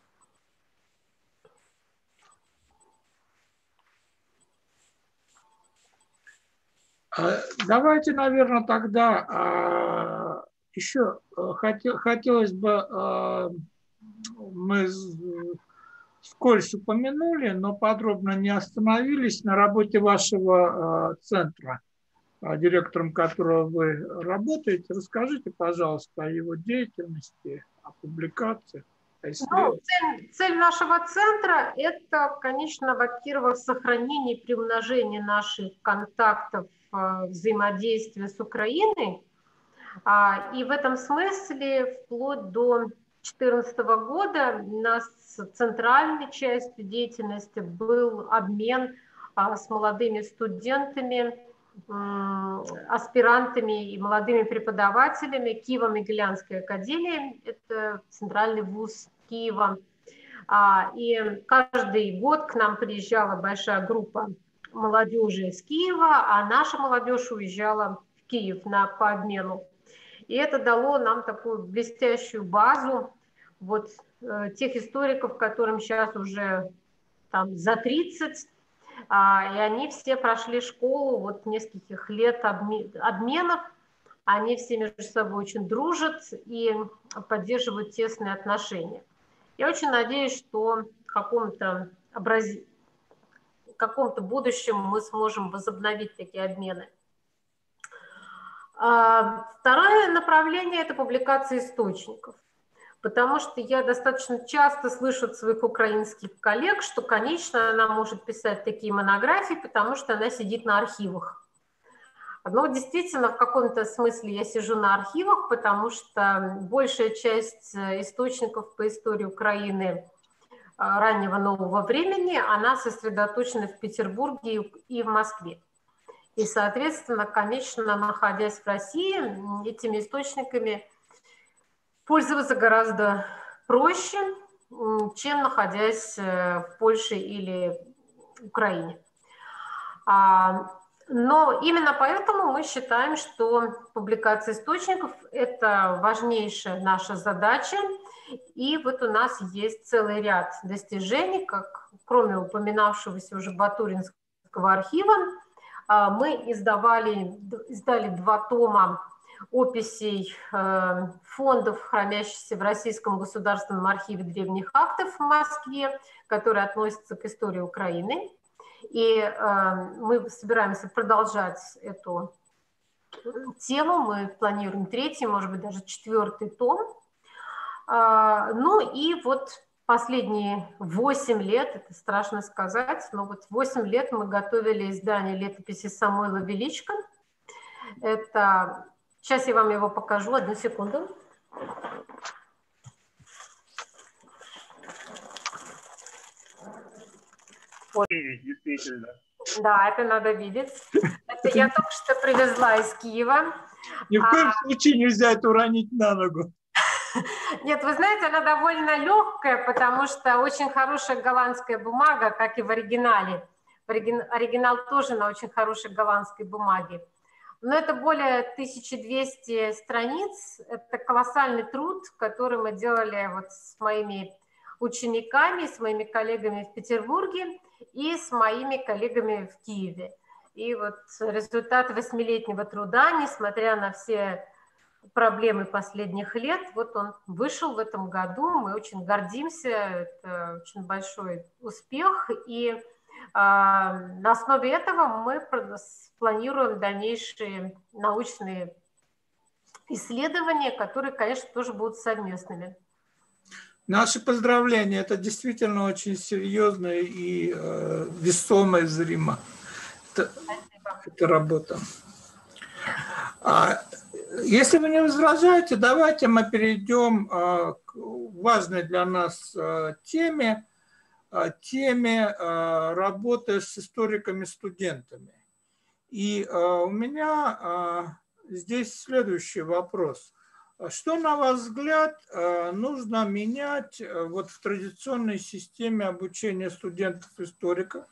S1: Давайте, наверное, тогда еще хотелось бы, мы вскользь упомянули, но подробно не остановились на работе вашего центра, директором которого вы работаете. Расскажите, пожалуйста, о его деятельности, о публикациях.
S2: Ну, цель, цель нашего центра – это, конечно, во-первых, сохранение и приумножение наших контактов, взаимодействия с Украиной. И в этом смысле вплоть до две тысячи четырнадцатого года у нас центральной частью деятельности был обмен с молодыми студентами, аспирантами и молодыми преподавателями Киево-Могилянской академии, это центральный вуз Киева. И каждый год к нам приезжала большая группа молодежи из Киева, а наша молодежь уезжала в Киев на, по обмену. И это дало нам такую блестящую базу вот, э, тех историков, которым сейчас уже там, за тридцать, и они все прошли школу вот нескольких лет обменов, они все между собой очень дружат и поддерживают тесные отношения. Я очень надеюсь, что в каком-то образ... каком-то будущем мы сможем возобновить такие обмены. Второе направление – это публикация источников. Потому что я достаточно часто слышу от своих украинских коллег, что, конечно, она может писать такие монографии, потому что она сидит на архивах. Но действительно, в каком-то смысле я сижу на архивах, потому что большая часть источников по истории Украины раннего нового времени, она сосредоточена в Петербурге и в Москве. И, соответственно, конечно, находясь в России, этими источниками пользоваться гораздо проще, чем находясь в Польше или Украине. Но именно поэтому мы считаем, что публикация источников – это важнейшая наша задача. И вот у нас есть целый ряд достижений, как кроме упоминавшегося уже Батуринского архива, мы издавали, издали два тома описей фондов, хранящихся в Российском государственном архиве древних актов в Москве, которые относятся к истории Украины. И э, мы собираемся продолжать эту тему. Мы планируем третий, может быть, даже четвертый том. Э, ну и вот последние восемь лет, это страшно сказать, но вот восемь лет мы готовили издание летописи Самуила Величко. Это... Сейчас я вам его покажу, одну секунду.
S3: Вот, действительно.
S2: Да, это надо видеть. Это я только что привезла из Киева.
S1: Ни в коем а... случае нельзя это уронить на ногу.
S2: Нет, вы знаете, она довольно легкая, потому что очень хорошая голландская бумага, как и в оригинале. Оригинал тоже на очень хорошей голландской бумаге. Но это более тысячи двухсот страниц. Это колоссальный труд, который мы делали вот с моими учениками, с моими коллегами в Петербурге и с моими коллегами в Киеве. И вот результат восьмилетнего труда, несмотря на все проблемы последних лет, вот он вышел в этом году. Мы очень гордимся, это очень большой успех. И э, на основе этого мы планируем дальнейшие научные исследования, которые, конечно, тоже будут совместными.
S1: Наши поздравления. Это действительно очень серьезно и э, весомо и зримо. Это, это работа. А, если вы не возражаете, давайте мы перейдем э, к важной для нас э, теме, э, теме э, работы с историками-студентами. И э, у меня э, здесь следующий вопрос. Что, на ваш взгляд, нужно менять вот в традиционной системе обучения студентов-историков?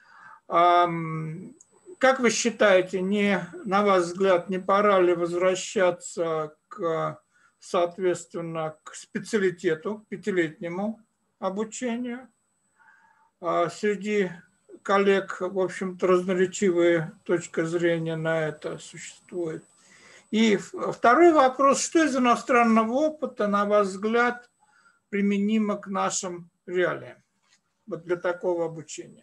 S1: Как вы считаете, не, на ваш взгляд, не пора ли возвращаться к, соответственно, к специалитету, к пятилетнему обучению? Среди коллег, в общем-то, разноречивые точки зрения на это существует. И второй вопрос, что из иностранного опыта, на ваш взгляд, применимо к нашим реалиям вот для такого обучения?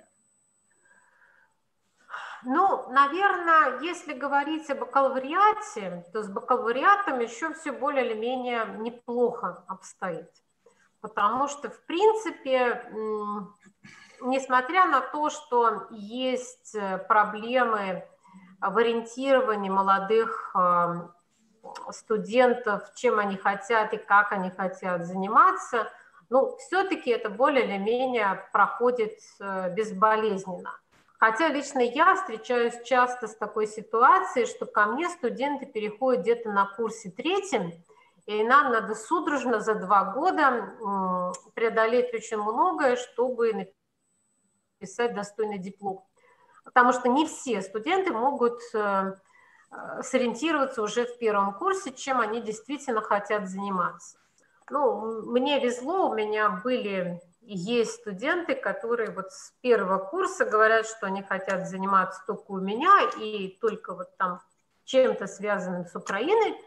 S2: Ну, наверное, если говорить о бакалавриате, то с бакалавриатом еще все более или менее неплохо обстоит. Потому что, в принципе, несмотря на то, что есть проблемы в ориентировании молодых студентов, чем они хотят и как они хотят заниматься, ну, все-таки это более или менее проходит безболезненно. Хотя лично я встречаюсь часто с такой ситуацией, что ко мне студенты переходят где-то на курсе третьем, и нам надо судорожно за два года преодолеть очень многое, чтобы написать достойный диплом. Потому что не все студенты могут сориентироваться уже в первом курсе, чем они действительно хотят заниматься. Ну, мне везло, у меня были и есть студенты, которые вот с первого курса говорят, что они хотят заниматься только у меня и только вот там чем-то связанным с Украиной.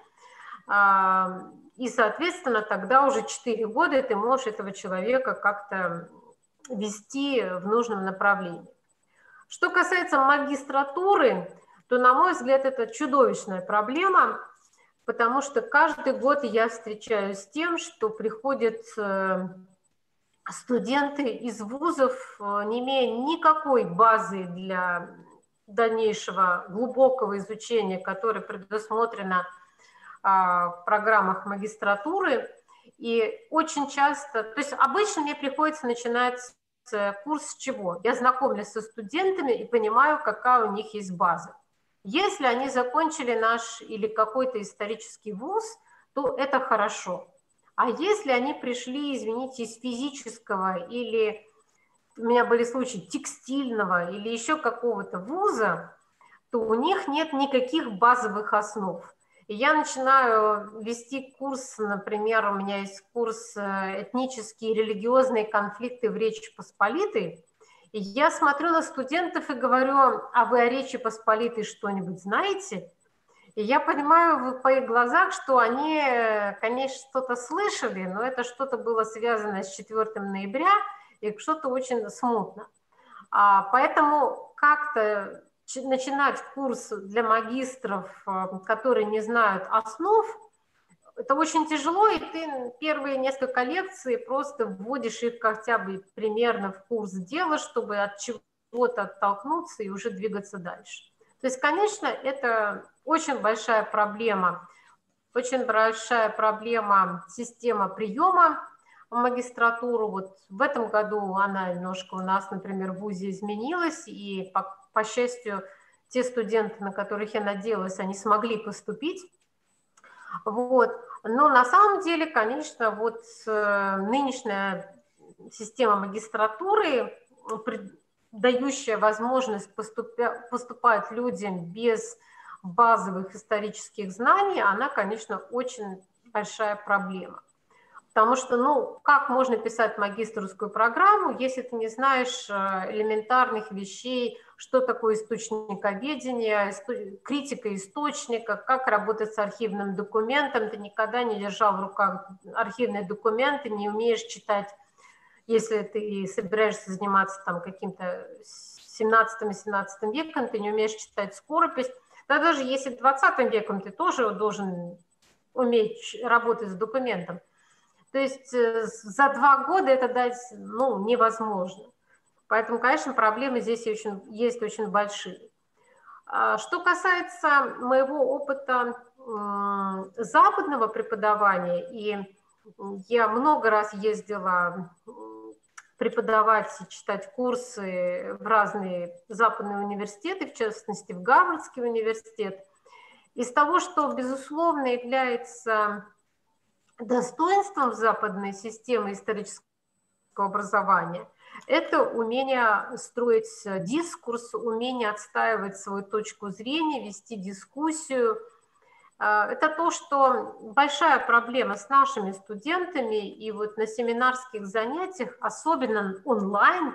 S2: И, соответственно, тогда уже четыре года ты можешь этого человека как-то вести в нужном направлении. Что касается магистратуры, то, на мой взгляд, это чудовищная проблема, потому что каждый год я встречаюсь с тем, что приходят студенты из вузов, не имея никакой базы для дальнейшего глубокого изучения, которое предусмотрено в программах магистратуры. И очень часто, то есть обычно мне приходится начинать курс с чего? Я знакомлюсь со студентами и понимаю, какая у них есть база. Если они закончили наш или какой-то исторический вуз, то это хорошо. А если они пришли, извините, из физического или, у меня были случаи, текстильного или еще какого-то вуза, то у них нет никаких базовых основ. И я начинаю вести курс, например, у меня есть курс «Этнические и религиозные конфликты в Речи Посполитой», и я смотрю на студентов и говорю: а вы о Речи Посполитой что-нибудь знаете? И я понимаю по их глазах, что они, конечно, что-то слышали, но это что-то было связано с четвёртым ноября и что-то очень смутно. А, поэтому как-то начинать курс для магистров, которые не знают основ, это очень тяжело, и ты первые несколько лекций просто вводишь их хотя бы примерно в курс дела, чтобы от чего-то оттолкнуться и уже двигаться дальше. То есть, конечно, это очень большая проблема, очень большая проблема система приема в магистратуру. Вот в этом году она немножко у нас, например, в ВУЗе изменилась, и, по, по счастью, те студенты, на которых я надеялась, они смогли поступить. Вот. Но на самом деле, конечно, вот нынешняя система магистратуры, дающая возможность поступя, поступать людям без базовых исторических знаний, она, конечно, очень большая проблема. Потому что, ну, как можно писать магистерскую программу, если ты не знаешь элементарных вещей, что такое источниковедение, критика источника, как работать с архивным документом. Ты никогда не держал в руках архивные документы, не умеешь читать, если ты собираешься заниматься там каким-то семнадцатым-семнадцатым веком, ты не умеешь читать скоропись. Да даже если двадцатым веком ты тоже должен уметь работать с документом. То есть за два года это дать, ну, невозможно. Поэтому, конечно, проблемы здесь очень, есть очень большие. Что касается моего опыта западного преподавания, и я много раз ездила преподавать и читать курсы в разные западные университеты, в частности, в Гарвардский университет, из того, что, безусловно, является достоинством западной системы исторического образования, это умение строить дискурс, умение отстаивать свою точку зрения, вести дискуссию. Это то, что большая проблема с нашими студентами, и вот на семинарских занятиях, особенно онлайн,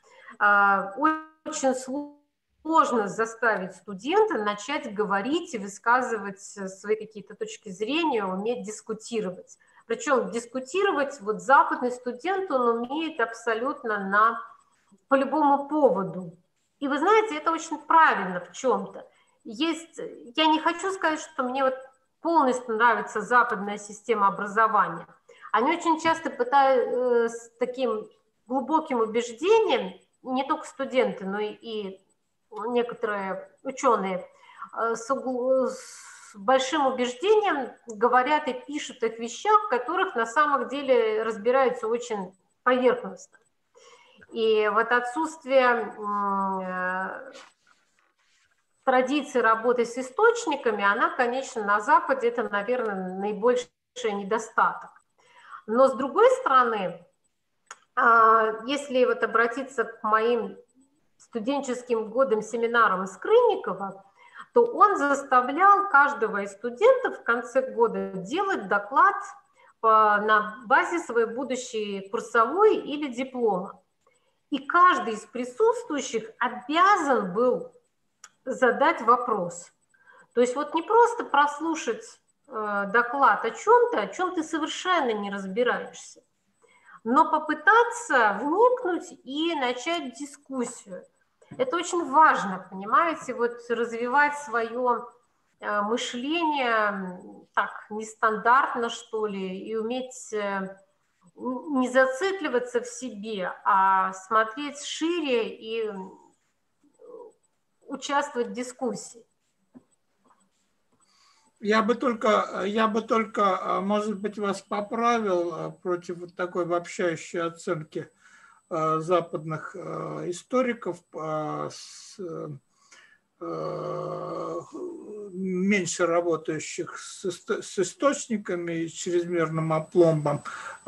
S2: очень сложно заставить студента начать говорить и высказывать свои какие-то точки зрения, уметь дискутировать. Причем дискутировать, вот западный студент, он умеет абсолютно на, по любому поводу. И вы знаете, это очень правильно в чем-то. Есть, я не хочу сказать, что мне вот полностью нравится западная система образования. Они очень часто пытаются с таким глубоким убеждением, не только студенты, но и некоторые ученые, с, с большим убеждением говорят и пишут о вещах, в которых на самом деле разбираются очень поверхностно. И вот отсутствие традиции работы с источниками, она, конечно, на Западе это, наверное, наибольший недостаток. Но с другой стороны, если вот обратиться к моим студенческим годам семинарам Скрынникова, то он заставлял каждого из студентов в конце года делать доклад по, на базе своей будущей курсовой или диплома. И каждый из присутствующих обязан был задать вопрос. То есть вот не просто прослушать э, доклад о чем-то, о чем ты совершенно не разбираешься, но попытаться вникнуть и начать дискуссию. Это очень важно, понимаете, вот развивать свое э, мышление так нестандартно, что ли, и уметь э, не зацикливаться в себе, а смотреть шире и участвовать в дискуссии.
S1: Я бы только, я бы только, может быть, вас поправил против вот такой обобщающей оценки западных историков. меньше работающих с источниками и чрезмерным опломбом.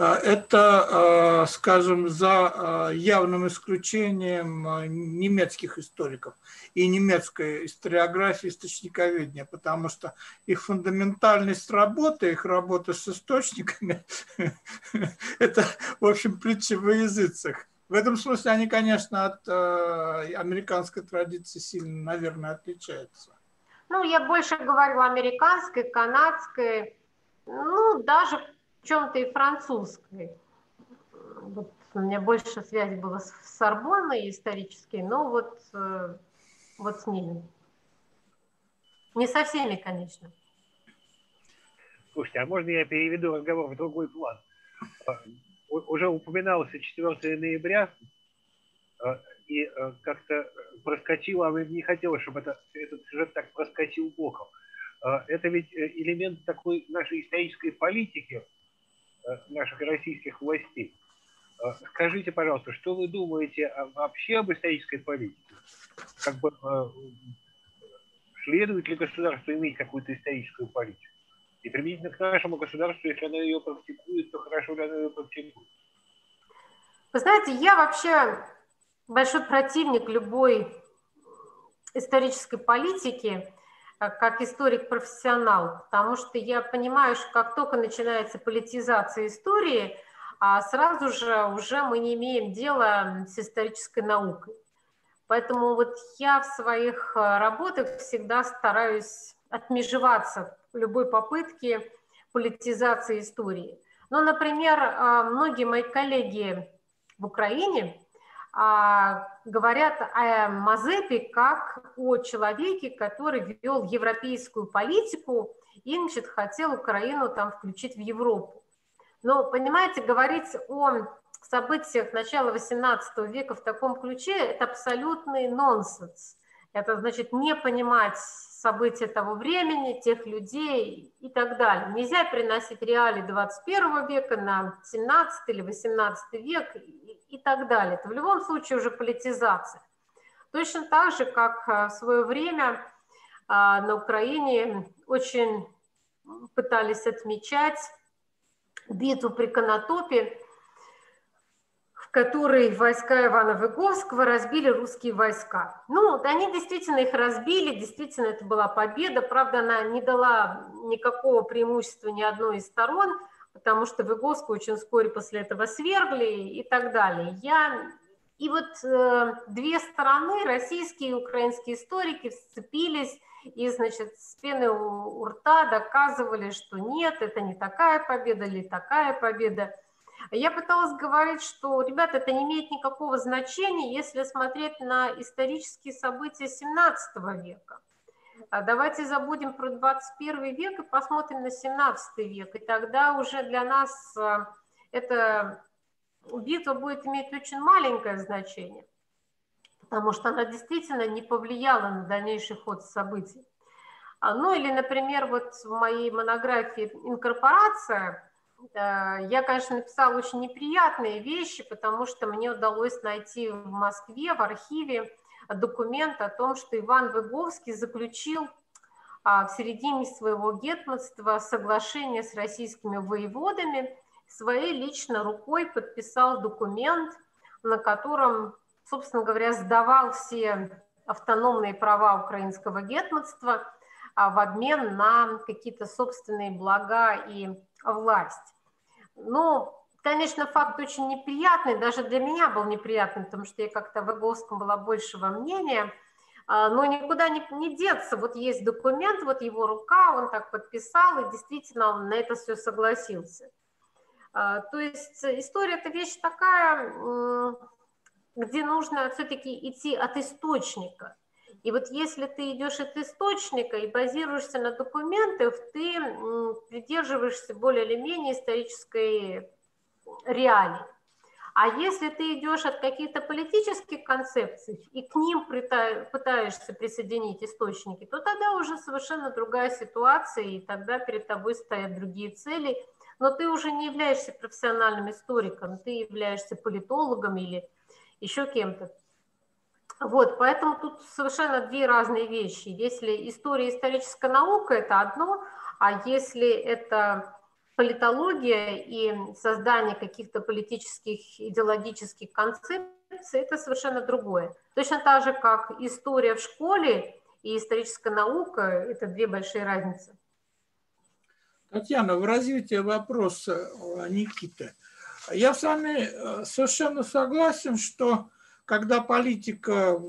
S1: Это, скажем, за явным исключением немецких историков и немецкой историографии, источниковедения, потому что их фундаментальность работы, их работа с источниками, это, в общем, притча во языцах. В этом смысле они, конечно, от э, американской традиции сильно, наверное, отличаются.
S2: Ну, я больше говорю американской, канадской, ну, даже в чем-то и французской. Вот у меня больше связи было с Сорбонной исторической, но вот, э, вот с ними. Не со всеми, конечно.
S3: Слушайте, а можно я переведу разговор в другой план? Уже упоминался четвёртого ноября, и как-то проскочило, а мне не хотелось, чтобы это, этот сюжет так проскочил боком. Это ведь элемент такой нашей исторической политики, наших российских властей. Скажите, пожалуйста, что вы думаете вообще об исторической политике? Как бы, следует ли государство иметь какую-то историческую политику? И применительно к нашему государству, если оно ее практикует, то хорошо ли оно ее практикует?
S2: Вы знаете, я вообще большой противник любой исторической политики, как историк-профессионал, потому что я понимаю, что как только начинается политизация истории, сразу же уже мы не имеем дела с исторической наукой. Поэтому вот я в своих работах всегда стараюсь отмежеваться любой попытки политизации истории. Ну, например, многие мои коллеги в Украине говорят о Мазепе как о человеке, который вел европейскую политику и, значит, хотел Украину там включить в Европу. Но, понимаете, говорить о событиях начала восемнадцатого века в таком ключе – это абсолютный нонсенс. Это значит не понимать события того времени, тех людей и так далее. Нельзя переносить реалии двадцать первого века на семнадцатый или восемнадцатый век и, и так далее. Это в любом случае уже политизация. Точно так же, как в свое время на Украине очень пытались отмечать битву при Конотопе, в которой войска Ивана Выговского разбили русские войска. Ну, они действительно их разбили, действительно это была победа, правда, она не дала никакого преимущества ни одной из сторон, потому что Выговского очень вскоре после этого свергли и так далее. Я... И вот э, две стороны, российские и украинские историки, сцепились и, значит, с пены у, у рта доказывали, что нет, это не такая победа или такая победа. Я пыталась говорить, что, ребята, это не имеет никакого значения, если смотреть на исторические события семнадцатого века. Давайте забудем про двадцать первый век и посмотрим на семнадцатый век. И тогда уже для нас эта битва будет иметь очень маленькое значение, потому что она действительно не повлияла на дальнейший ход событий. Ну или, например, вот в моей монографии «Инкорпорация» я, конечно, написала очень неприятные вещи, потому что мне удалось найти в Москве, в архиве, документ о том, что Иван Выговский заключил в середине своего гетманства соглашение с российскими воеводами, своей лично рукой подписал документ, на котором, собственно говоря, сдавал все автономные права украинского гетманства в обмен на какие-то собственные блага и власть. Ну, конечно, факт очень неприятный, даже для меня был неприятный, потому что я как-то в Выговском была большего мнения, но никуда не, не деться. Вот есть документ, вот его рука, он так подписал, и действительно он на это все согласился. То есть история – это вещь такая, где нужно все-таки идти от источника. И вот если ты идешь от источника и базируешься на документах, ты придерживаешься более или менее исторической реалии. А если ты идешь от каких-то политических концепций и к ним пытаешься присоединить источники, то тогда уже совершенно другая ситуация, и тогда перед тобой стоят другие цели. Но ты уже не являешься профессиональным историком, ты являешься политологом или еще кем-то. Вот, поэтому тут совершенно две разные вещи. Если история и историческая наука – это одно, а если это политология и создание каких-то политических, идеологических концепций, это совершенно другое. Точно так же, как история в школе и историческая наука – это две большие разницы.
S1: Татьяна, в развитии вопроса Никиты. Я с вами совершенно согласен, что когда политика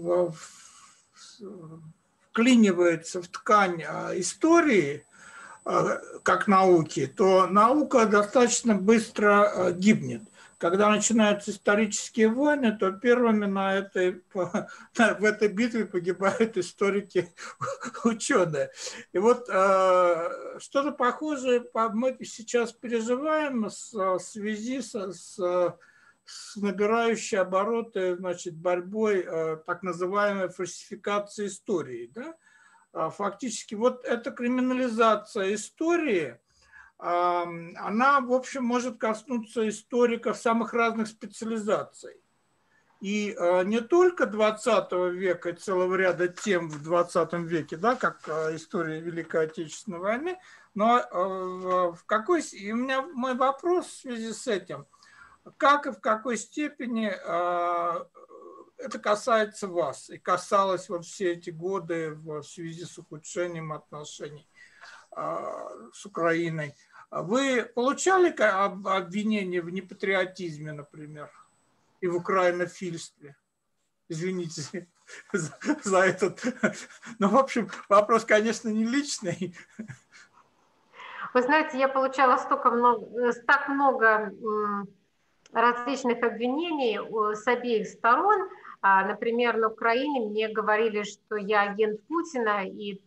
S1: вклинивается в ткань истории, как науки, то наука достаточно быстро гибнет. Когда начинаются исторические войны, то первыми на этой, в этой битве погибают историки, ученые. И вот что-то похожее мы сейчас переживаем в связи с, с, с набирающей обороты, значит, борьбой так называемой фальсификации истории. Да? Фактически вот эта криминализация истории, она, в общем, может коснуться историков самых разных специализаций. И не только двадцатого века и целого ряда тем в двадцатом веке, да, как история Великой Отечественной войны, но в какой... И у меня мой вопрос в связи с этим, как и в какой степени это касается вас и касалось во все эти годы в связи с ухудшением отношений с Украиной. Вы получали обвинения в непатриотизме, например, и в украинофильстве? Извините за, за этот. Ну, в общем, вопрос, конечно, не личный.
S2: Вы знаете, я получала столько много, так много различных обвинений с обеих сторон. Например, на Украине мне говорили, что я агент Путина, и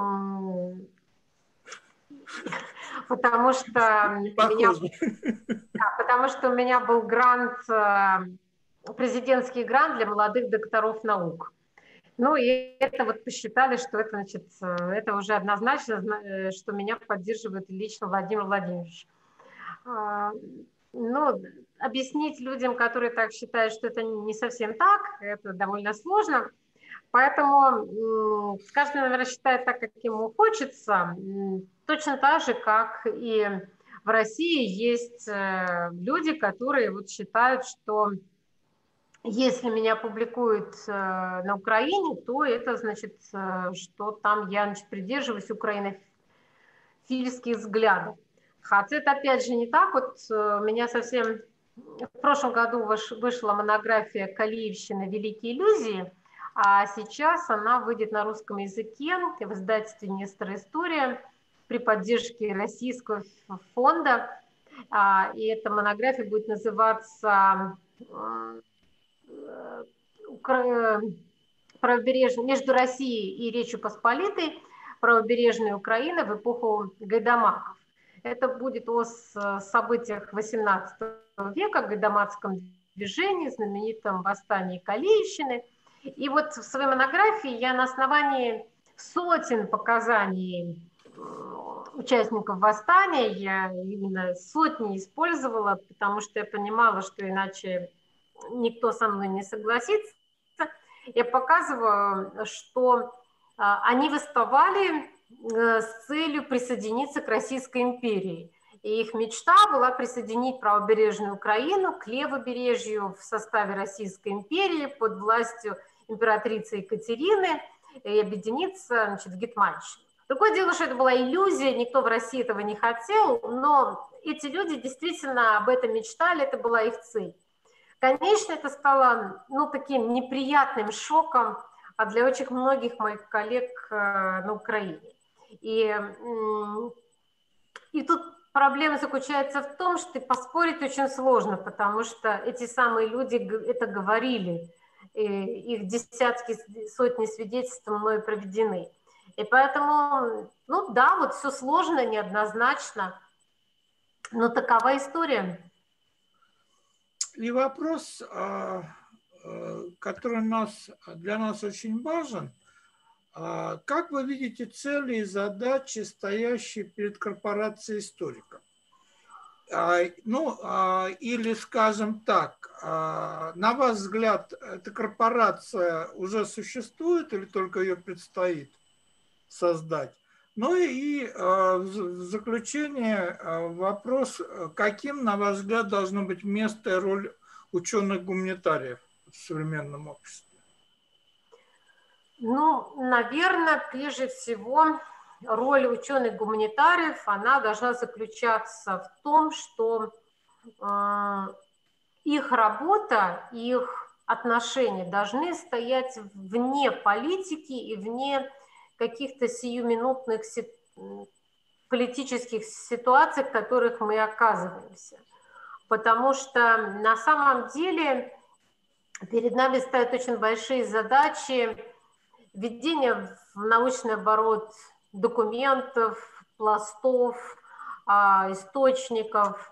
S2: потому что, меня, да, потому что у меня был грант, президентский грант для молодых докторов наук. Ну и это вот посчитали, что это, значит, это уже однозначно, что меня поддерживает лично Владимир Владимирович. Ну, объяснить людям, которые так считают, что это не совсем так, это довольно сложно. Поэтому каждый, наверное, считает так, как ему хочется. Точно так же, как и в России есть люди, которые вот считают, что если меня публикуют на Украине, то это значит, что там я, значит, придерживаюсь украинофильских взглядов. Хотя это опять же не так. Вот у меня совсем в прошлом году вышла монография Калиевщина «Великие иллюзии», а сейчас она выйдет на русском языке в издательстве «Нестор История» при поддержке Российского фонда. И эта монография будет называться «Правобережье между Россией и Речью Посполитой. Правобережная Украина в эпоху гайдамаков». Это будет о событиях восемнадцатого века, гайдамацком движении, знаменитом восстании Калиевщины. И вот в своей монографии я на основании сотен показаний участников восстания, я именно сотни использовала, потому что я понимала, что иначе никто со мной не согласится. Я показываю, что они восставали с целью присоединиться к Российской империи. И их мечта была присоединить правобережную Украину к левобережью в составе Российской империи под властью императрицы Екатерины и объединиться, значит, в Гетманщину. Другое дело, что это была иллюзия, никто в России этого не хотел, но эти люди действительно об этом мечтали, это была их цель. Конечно, это стало, ну, таким неприятным шоком а для очень многих моих коллег на Украине. И, и тут проблема заключается в том, что поспорить очень сложно, потому что эти самые люди это говорили, и их десятки, сотни свидетельств мной проведены. И поэтому, ну да, вот все сложно, неоднозначно, но такова история.
S1: И вопрос, который нас, для нас очень важен. Как вы видите цели и задачи, стоящие перед корпорацией историков? Ну, или, скажем так, на ваш взгляд, эта корпорация уже существует или только ее предстоит создать? Ну и в заключение вопрос, каким, на ваш взгляд, должно быть место и роль ученых-гуманитариев в современном обществе?
S2: Ну, наверное, прежде всего, роль ученых-гуманитариев, она должна заключаться в том, что э, их работа, их отношения должны стоять вне политики и вне каких-то сиюминутных си- политических ситуаций, в которых мы оказываемся. Потому что на самом деле перед нами стоят очень большие задачи введения в научный оборот документов, пластов, источников,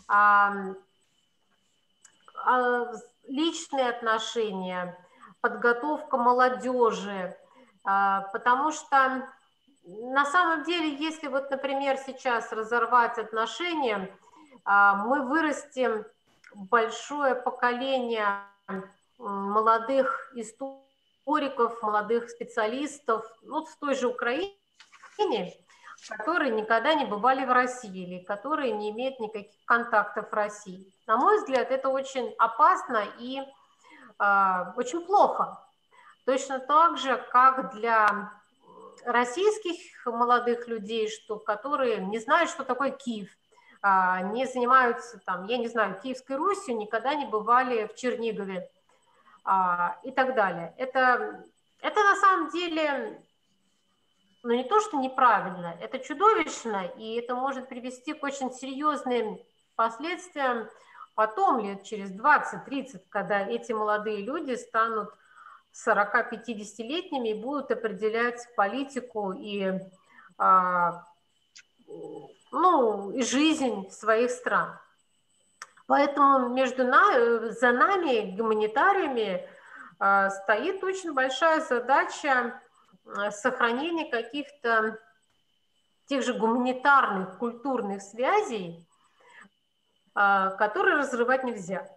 S2: личные отношения, подготовка молодежи, потому что на самом деле, если вот, например, сейчас разорвать отношения, мы вырастим большое поколение молодых историков, молодых специалистов, ну, в той же Украине, которые никогда не бывали в России или которые не имеют никаких контактов в России. На мой взгляд, это очень опасно и э, очень плохо. Точно так же, как для российских молодых людей, что, которые не знают, что такое Киев, э, не занимаются, там, я не знаю, Киевской Русью, никогда не бывали в Чернигове э, и так далее. Это, это на самом деле... Но не то, что неправильно, это чудовищно, и это может привести к очень серьезным последствиям потом, лет через двадцать-тридцать, когда эти молодые люди станут сорок-пятидесятилетними и будут определять политику и, а, ну, и жизнь своих стран. Поэтому между нами, за нами, гуманитариями, а, стоит очень большая задача сохранение каких-то тех же гуманитарных, культурных связей, которые разрывать нельзя.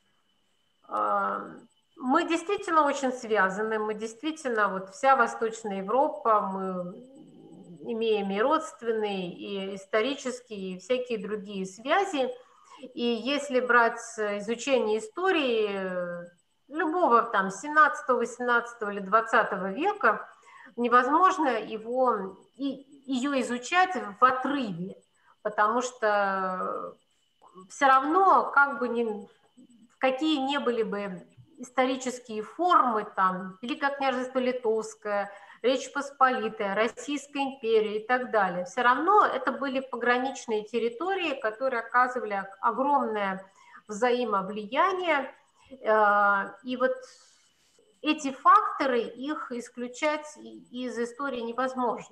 S2: Мы действительно очень связаны, мы действительно, вот вся Восточная Европа, мы имеем и родственные, и исторические, и всякие другие связи. И если брать изучение истории любого там семнадцатого, восемнадцатого или двадцатого века, невозможно его, и, ее изучать в отрыве, потому что все равно, как бы ни, какие не были бы исторические формы, там, Великое княжество Литовское, Речь Посполитая, Российская империя и так далее, все равно это были пограничные территории, которые оказывали огромное взаимовлияние, и вот эти факторы, их исключать из истории невозможно.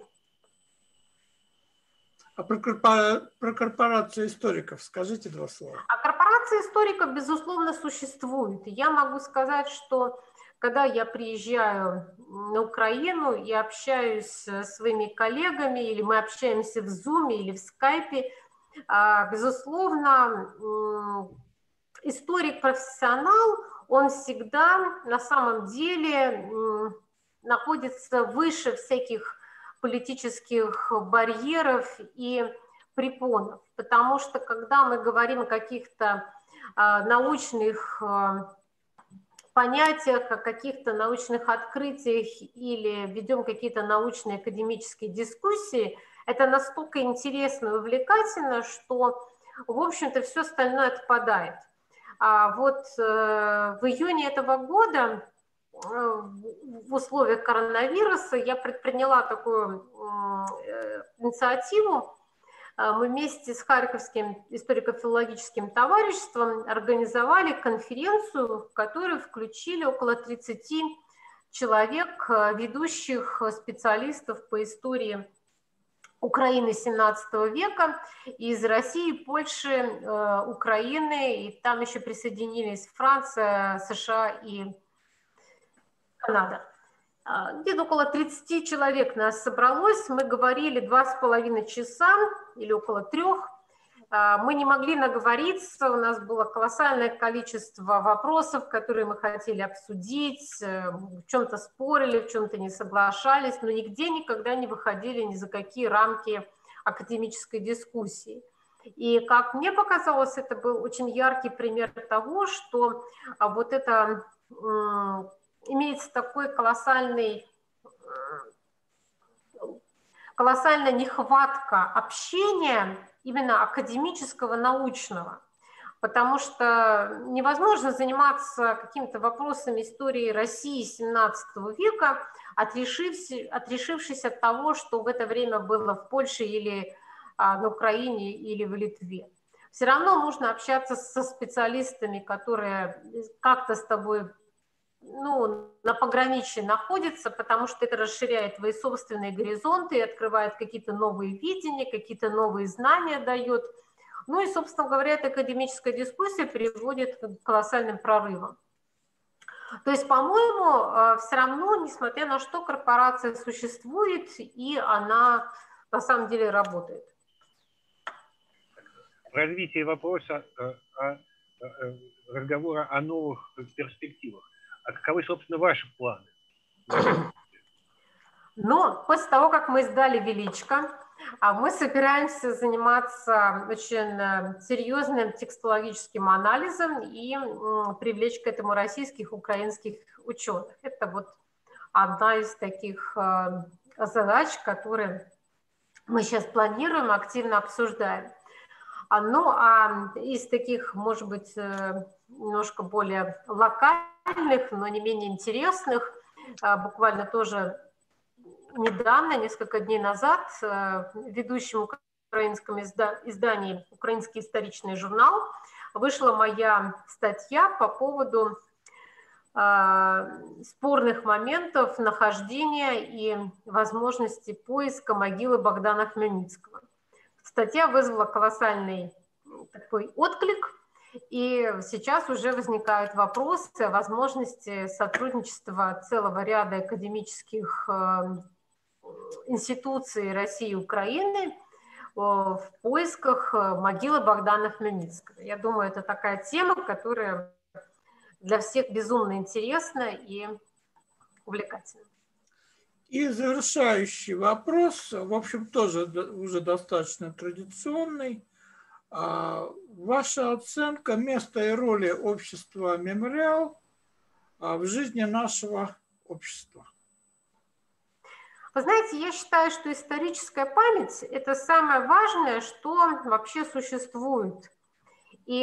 S1: А про, корпора... про корпорацию историков скажите два слова.
S2: А корпорация историков, безусловно, существует. Я могу сказать, что когда я приезжаю на Украину и общаюсь с своими коллегами, или мы общаемся в Zoom или в Skype, безусловно, историк-профессионал, он всегда на самом деле находится выше всяких политических барьеров и препонов, потому что когда мы говорим о каких-то научных понятиях, о каких-то научных открытиях или ведем какие-то научные академические дискуссии, это настолько интересно и увлекательно, что, в общем-то, все остальное отпадает. А вот в июне этого года в условиях коронавируса я предприняла такую инициативу. Мы вместе с Харьковским историко-филологическим товариществом организовали конференцию, в которую включили около тридцати человек, ведущих специалистов по истории Украины семнадцатого века, из России, Польши, Украины, и там еще присоединились Франция, США и Канада. Где-то около тридцати человек нас собралось, мы говорили два с половиной часа или около трех, Мы не могли наговориться, у нас было колоссальное количество вопросов, которые мы хотели обсудить, в чем-то спорили, в чем-то не соглашались, но нигде никогда не выходили ни за какие рамки академической дискуссии. И, как мне показалось, это был очень яркий пример того, что вот это имеется такой колоссальный, колоссальная нехватка общения, именно академического, научного, потому что невозможно заниматься какими-то вопросами истории России семнадцатого века, отрешившись, отрешившись от того, что в это время было в Польше или а, на Украине или в Литве. Все равно нужно общаться со специалистами, которые как-то с тобой, ну, на пограничье находятся, потому что это расширяет твои собственные горизонты и открывает какие-то новые видения, какие-то новые знания дает. Ну и, собственно говоря, эта академическая дискуссия приводит к колоссальным прорывам. То есть, по-моему, все равно, несмотря на что, корпорация существует, и она на самом деле работает.
S3: В развитии вопроса разговора о новых перспективах. А каковы, собственно, ваши планы?
S2: Ну, после того, как мы издали «Величко», мы собираемся заниматься очень серьезным текстологическим анализом и привлечь к этому российских, украинских ученых. Это вот одна из таких задач, которые мы сейчас планируем, активно обсуждаем. Ну, а из таких, может быть, немножко более локальных, но не менее интересных, буквально тоже недавно, несколько дней назад, в ведущем украинском издании «Украинский исторический журнал» вышла моя статья по поводу спорных моментов нахождения и возможности поиска могилы Богдана Хмельницкого. Статья вызвала колоссальный такой отклик, и сейчас уже возникают вопросы о возможности сотрудничества целого ряда академических институций России и Украины в поисках могилы Богдана Хмельницкого. Я думаю, это такая тема, которая для всех безумно интересна и увлекательна.
S1: И завершающий вопрос, в общем, тоже уже достаточно традиционный. Ваша оценка места и роли общества «Мемориал» в жизни нашего общества?
S2: Вы знаете, я считаю, что историческая память – это самое важное, что вообще существует. И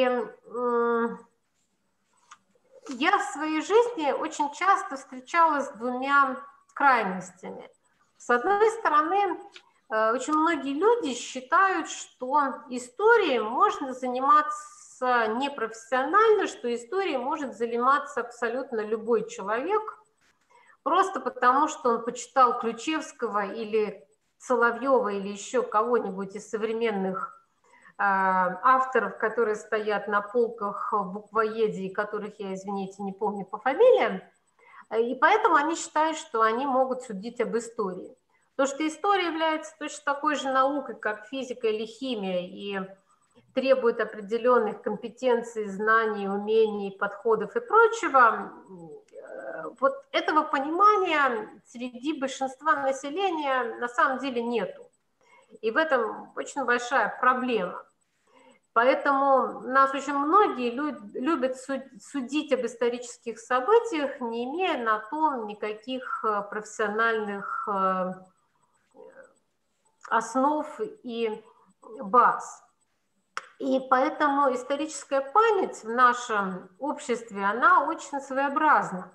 S2: я в своей жизни очень часто встречалась с двумя крайностями. С одной стороны, очень многие люди считают, что историей можно заниматься непрофессионально, что историей может заниматься абсолютно любой человек, просто потому, что он почитал Ключевского или Соловьева или еще кого-нибудь из современных авторов, которые стоят на полках в буквоеде, и которых я, извините, не помню по фамилиям, и поэтому они считают, что они могут судить об истории. То, что история является точно такой же наукой, как физика или химия, и требует определенных компетенций, знаний, умений, подходов и прочего, вот этого понимания среди большинства населения на самом деле нету. И в этом очень большая проблема. Поэтому нас очень многие любят судить об исторических событиях, не имея на то никаких профессиональных основ и баз. И поэтому историческая память в нашем обществе, она очень своеобразна.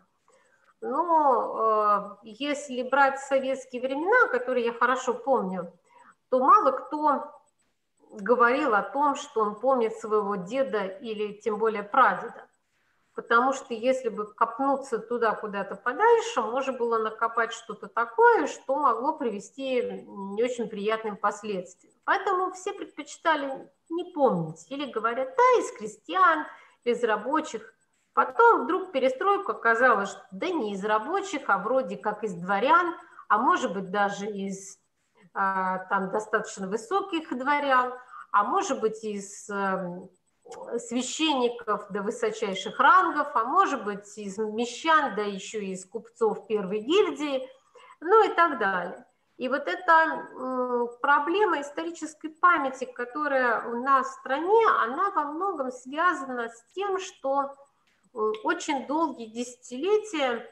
S2: Но э, если брать советские времена, которые я хорошо помню, то мало кто говорил о том, что он помнит своего деда или тем более прадеда. Потому что если бы копнуться туда куда-то подальше, можно было накопать что-то такое, что могло привести к не очень приятным последствиям. Поэтому все предпочитали не помнить. Или говорят, да, из крестьян, из рабочих. Потом вдруг перестройка оказалась, что да не из рабочих, а вроде как из дворян, а может быть даже из а, там достаточно высоких дворян. а может быть из священников до высочайших рангов, а может быть из мещан, да еще и из купцов первой гильдии, ну и так далее. И вот эта проблема исторической памяти, которая у нас в стране, она во многом связана с тем, что очень долгие десятилетия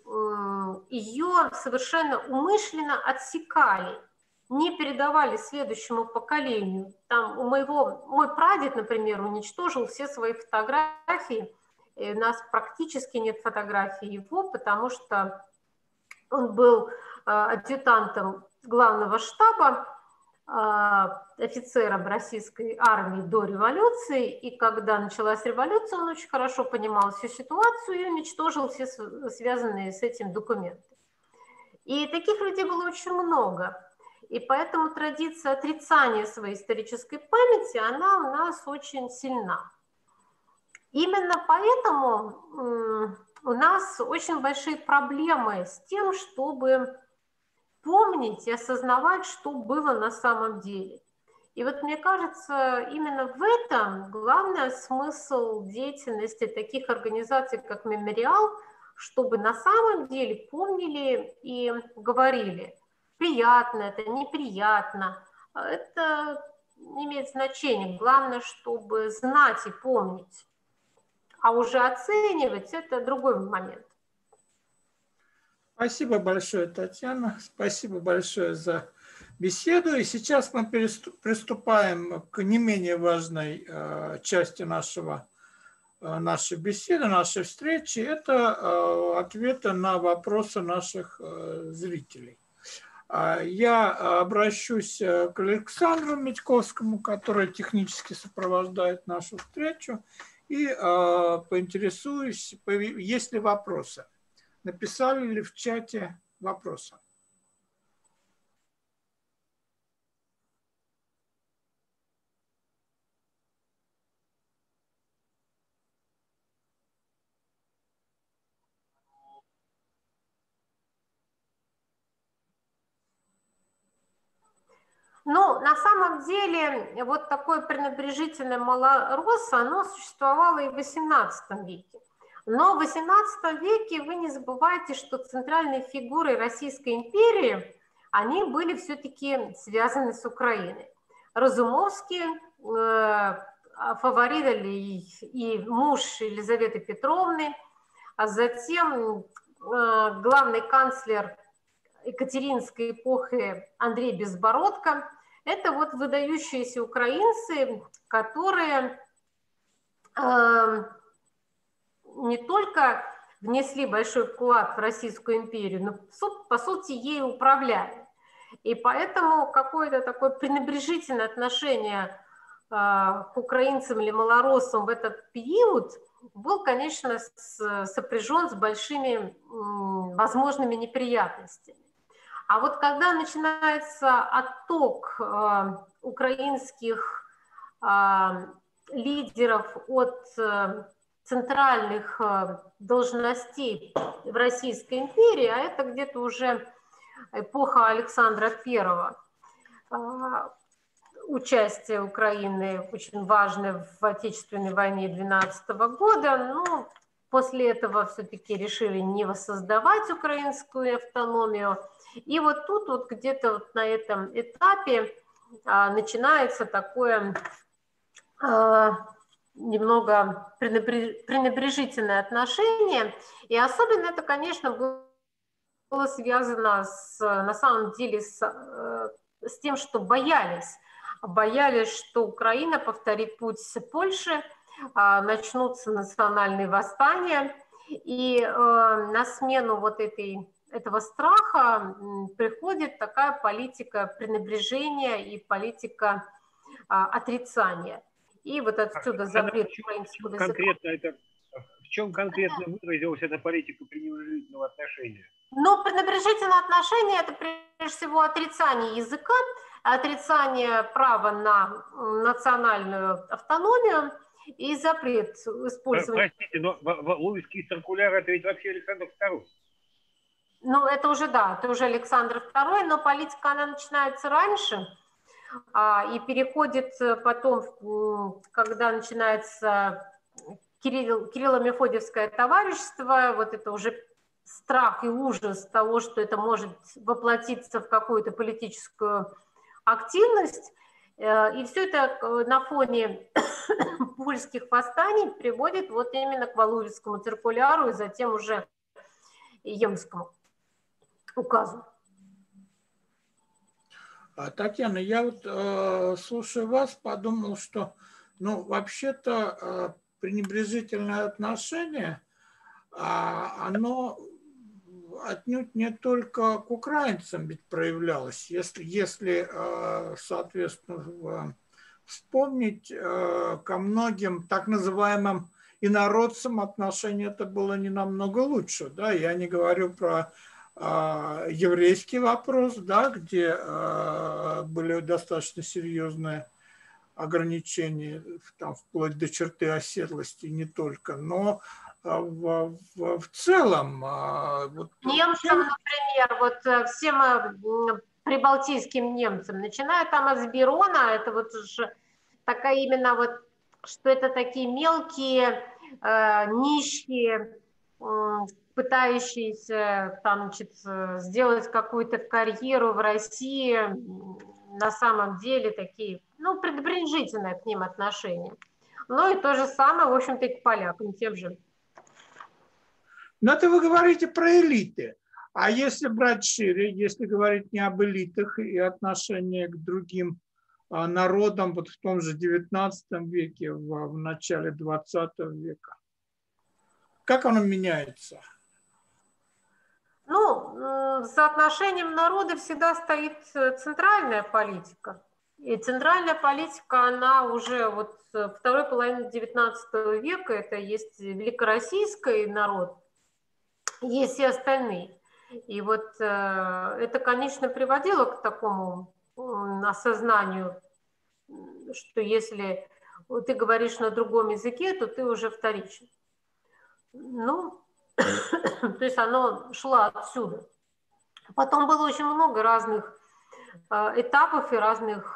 S2: ее совершенно умышленно отсекали, не передавали следующему поколению. Там у моего, мой прадед, например, уничтожил все свои фотографии, и у нас практически нет фотографий его, потому что он был адъютантом главного штаба, офицером российской армии до революции, и когда началась революция, он очень хорошо понимал всю ситуацию и уничтожил все связанные с этим документы. И таких людей было очень много. И поэтому традиция отрицания своей исторической памяти, она у нас очень сильна. Именно поэтому у нас очень большие проблемы с тем, чтобы помнить и осознавать, что было на самом деле. И вот мне кажется, именно в этом главный смысл деятельности таких организаций, как «Мемориал», чтобы на самом деле помнили и говорили. Приятно это, неприятно. Это не имеет значения. Главное, чтобы знать и помнить. А уже оценивать – это другой момент.
S1: Спасибо большое, Татьяна. Спасибо большое за беседу. И сейчас мы приступаем к не менее важной части нашего, нашей беседы, нашей встречи. Это ответы на вопросы наших зрителей. Я обращусь к Александру Медьковскому, который технически сопровождает нашу встречу, и поинтересуюсь, есть ли вопросы. Написали ли в чате вопросы?
S2: Ну, на самом деле, вот такое пренебрежительное малоросса, оно существовало и в восемнадцатом веке. Но в восемнадцатом веке вы не забывайте, что центральные фигуры Российской империи, они были все-таки связаны с Украиной. Разумовский, э, фаворит и, и муж Елизаветы Петровны, а затем э, главный канцлер Екатеринской эпохи Андрей Безбородко. Это вот выдающиеся украинцы, которые э, не только внесли большой вклад в Российскую империю, но по сути ею управляли. И поэтому какое-то такое пренебрежительное отношение э, к украинцам или малороссам в этот период был, конечно, с, сопряжен с большими э, возможными неприятностями. А вот когда начинается отток э, украинских э, лидеров от э, центральных э, должностей в Российской империи, а это где-то уже эпоха Александра Первого, э, участие Украины очень важное в Отечественной войне двенадцатого года, но после этого все-таки решили не воссоздавать украинскую автономию. И вот тут вот где-то вот на этом этапе а, начинается такое а, немного пренебрежительное отношение. И особенно это, конечно, было связано с, на самом деле с, с тем, что боялись. Боялись, что Украина повторит путь Польши, а, начнутся национальные восстания. И а, на смену вот этой этого страха приходит такая политика пренебрежения и политика а, отрицания. И вот отсюда запрет украинского языка.
S3: Конкретно это, в чем конкретно выразилась эта политика пренебрежительного отношения?
S2: Ну, пренебрежительное отношение – это прежде всего отрицание языка, отрицание права на национальную автономию и запрет использования.
S3: Простите, но Луйский циркуляр – это ведь вообще Александр Второй.
S2: Ну, это уже, да, это уже Александр Второй, но политика, она начинается раньше. и переходит потом, когда начинается Кирилло-Мефодиевское товарищество, вот это уже страх и ужас того, что это может воплотиться в какую-то политическую активность. И все это на фоне польских восстаний приводит вот именно к Валуевскому циркуляру и затем уже Емскому указу.
S1: Татьяна, я вот, э, слушая вас, подумал, что, ну, вообще-то э, пренебрежительное отношение, э, оно отнюдь не только к украинцам ведь проявлялось. Если, если э, соответственно, вспомнить, э, ко многим так называемым инородцам отношение это было не намного лучше. Да? Я не говорю про еврейский вопрос, да, где э, были достаточно серьезные ограничения, там, вплоть до черты оседлости, не только, но э, в, в, в целом... Э, вот,
S2: немцам, например, вот всем э, прибалтийским немцам, начиная там от Сберона, это вот же такая именно вот, что это такие мелкие, э, нищие, э, пытающиеся там, значит, сделать какую-то карьеру в России, на самом деле такие, ну, пренебрежительное к ним отношение. Ну и то же самое, в общем-то, и к полякам тем же.
S1: Но это вы говорите про элиты. А если брать шире, если говорить не об элитах и отношении к другим народам, вот в том же девятнадцатом веке, в, в начале двадцатого века, как оно меняется?
S2: Ну, за отношением народа всегда стоит центральная политика. И центральная политика, она уже вот второй половины девятнадцатого века, это есть великороссийский народ, есть и остальные. И вот это, конечно, приводило к такому осознанию, что если ты говоришь на другом языке, то ты уже вторичен. Ну, то есть оно шло отсюда. Потом было очень много разных этапов и разных,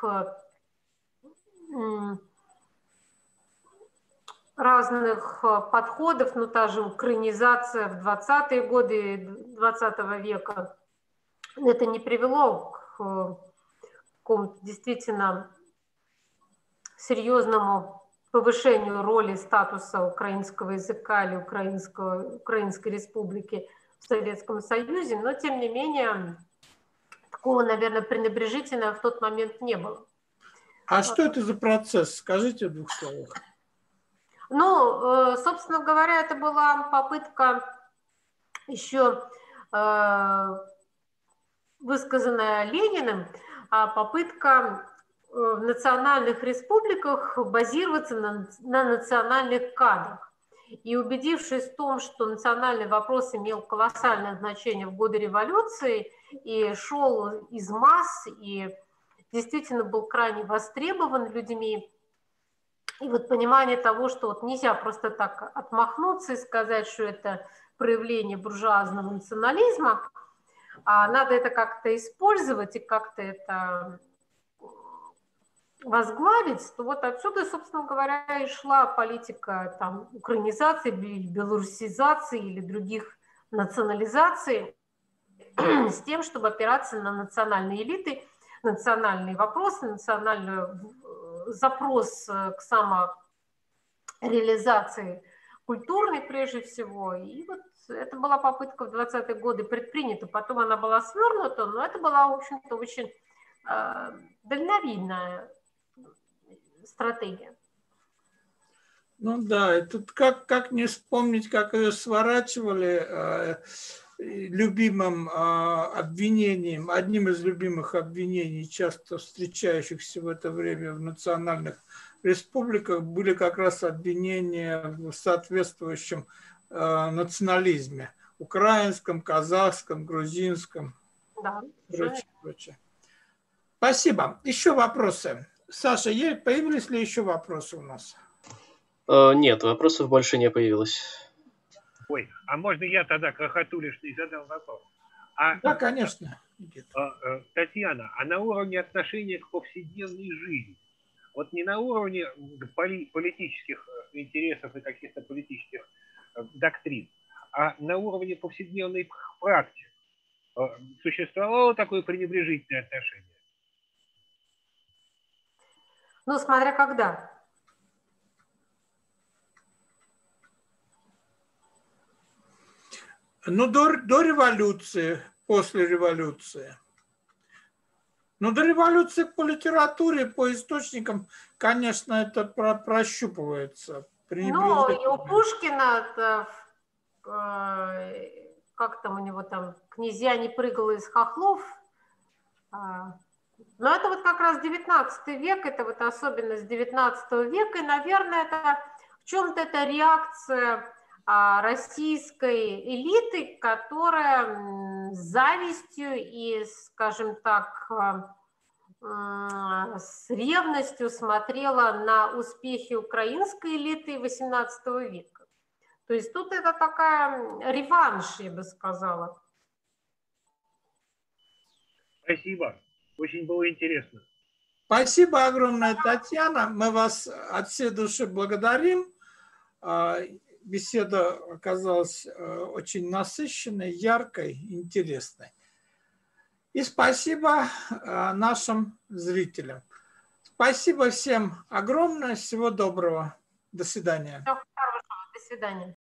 S2: разных подходов. Ну, та же украинизация в двадцатые годы двадцатого века. Это не привело к какому-то действительно серьезному повышению роли статуса украинского языка или украинского, Украинской республики в Советском Союзе, но тем не менее такого, наверное, пренебрежительного в тот момент не было.
S1: А что это за процесс? Скажите в двух словах.
S2: Ну, собственно говоря, это была попытка еще высказанная Лениным, попытка в национальных республиках базироваться на, на национальных кадрах. И убедившись в том, что национальный вопрос имел колоссальное значение в годы революции и шел из масс, и действительно был крайне востребован людьми, и вот понимание того, что вот нельзя просто так отмахнуться и сказать, что это проявление буржуазного национализма, а надо это как-то использовать и как-то это возглавить, то вот отсюда, собственно говоря, и шла политика там, украинизации, белорусизации или других национализаций с тем, чтобы опираться на национальные элиты, национальные вопросы, национальный запрос к самореализации культурной прежде всего. И вот это была попытка в двадцатые годы предпринята, потом она была свернута, но это была, в общем-то, очень э, дальновидная стратегия.
S1: Ну да, и тут как, как не вспомнить, как ее сворачивали э, любимым э, обвинением, одним из любимых обвинений, часто встречающихся в это время в национальных республиках, были как раз обвинения в соответствующем э, национализме. Украинском, казахском, грузинском.
S2: Да.
S1: Прочее, прочее. Спасибо. Еще вопросы? Саша, появились ли еще вопросы у нас?
S4: Нет, вопросов больше не появилось.
S3: Ой, а можно я тогда хохотулишный задам вопрос? А,
S1: Да, конечно.
S3: Татьяна, а на уровне отношения к повседневной жизни, вот не на уровне поли политических интересов и каких-то политических доктрин, а на уровне повседневной практики существовало такое пренебрежительное отношение?
S2: Ну, смотря когда.
S1: Ну, до, до революции, после революции. Ну, до революции по литературе, по источникам, конечно, это про, прощупывается.
S2: Ну, и у Пушкина, как там у него там, «Князья не прыгала из хохлов». Но это вот как раз девятнадцатый век, это вот особенность девятнадцатого века, и, наверное, это в чем-то это реакция российской элиты, которая с завистью и, скажем так, с ревностью смотрела на успехи украинской элиты восемнадцатого века. То есть тут это такая реванш, я бы сказала.
S3: Спасибо. Очень было интересно.
S1: Спасибо огромное, Татьяна. Мы вас от всей души благодарим. Беседа оказалась очень насыщенной, яркой, интересной. И спасибо нашим зрителям. Спасибо всем огромное. Всего доброго. До свидания.
S2: Всего хорошего. До свидания.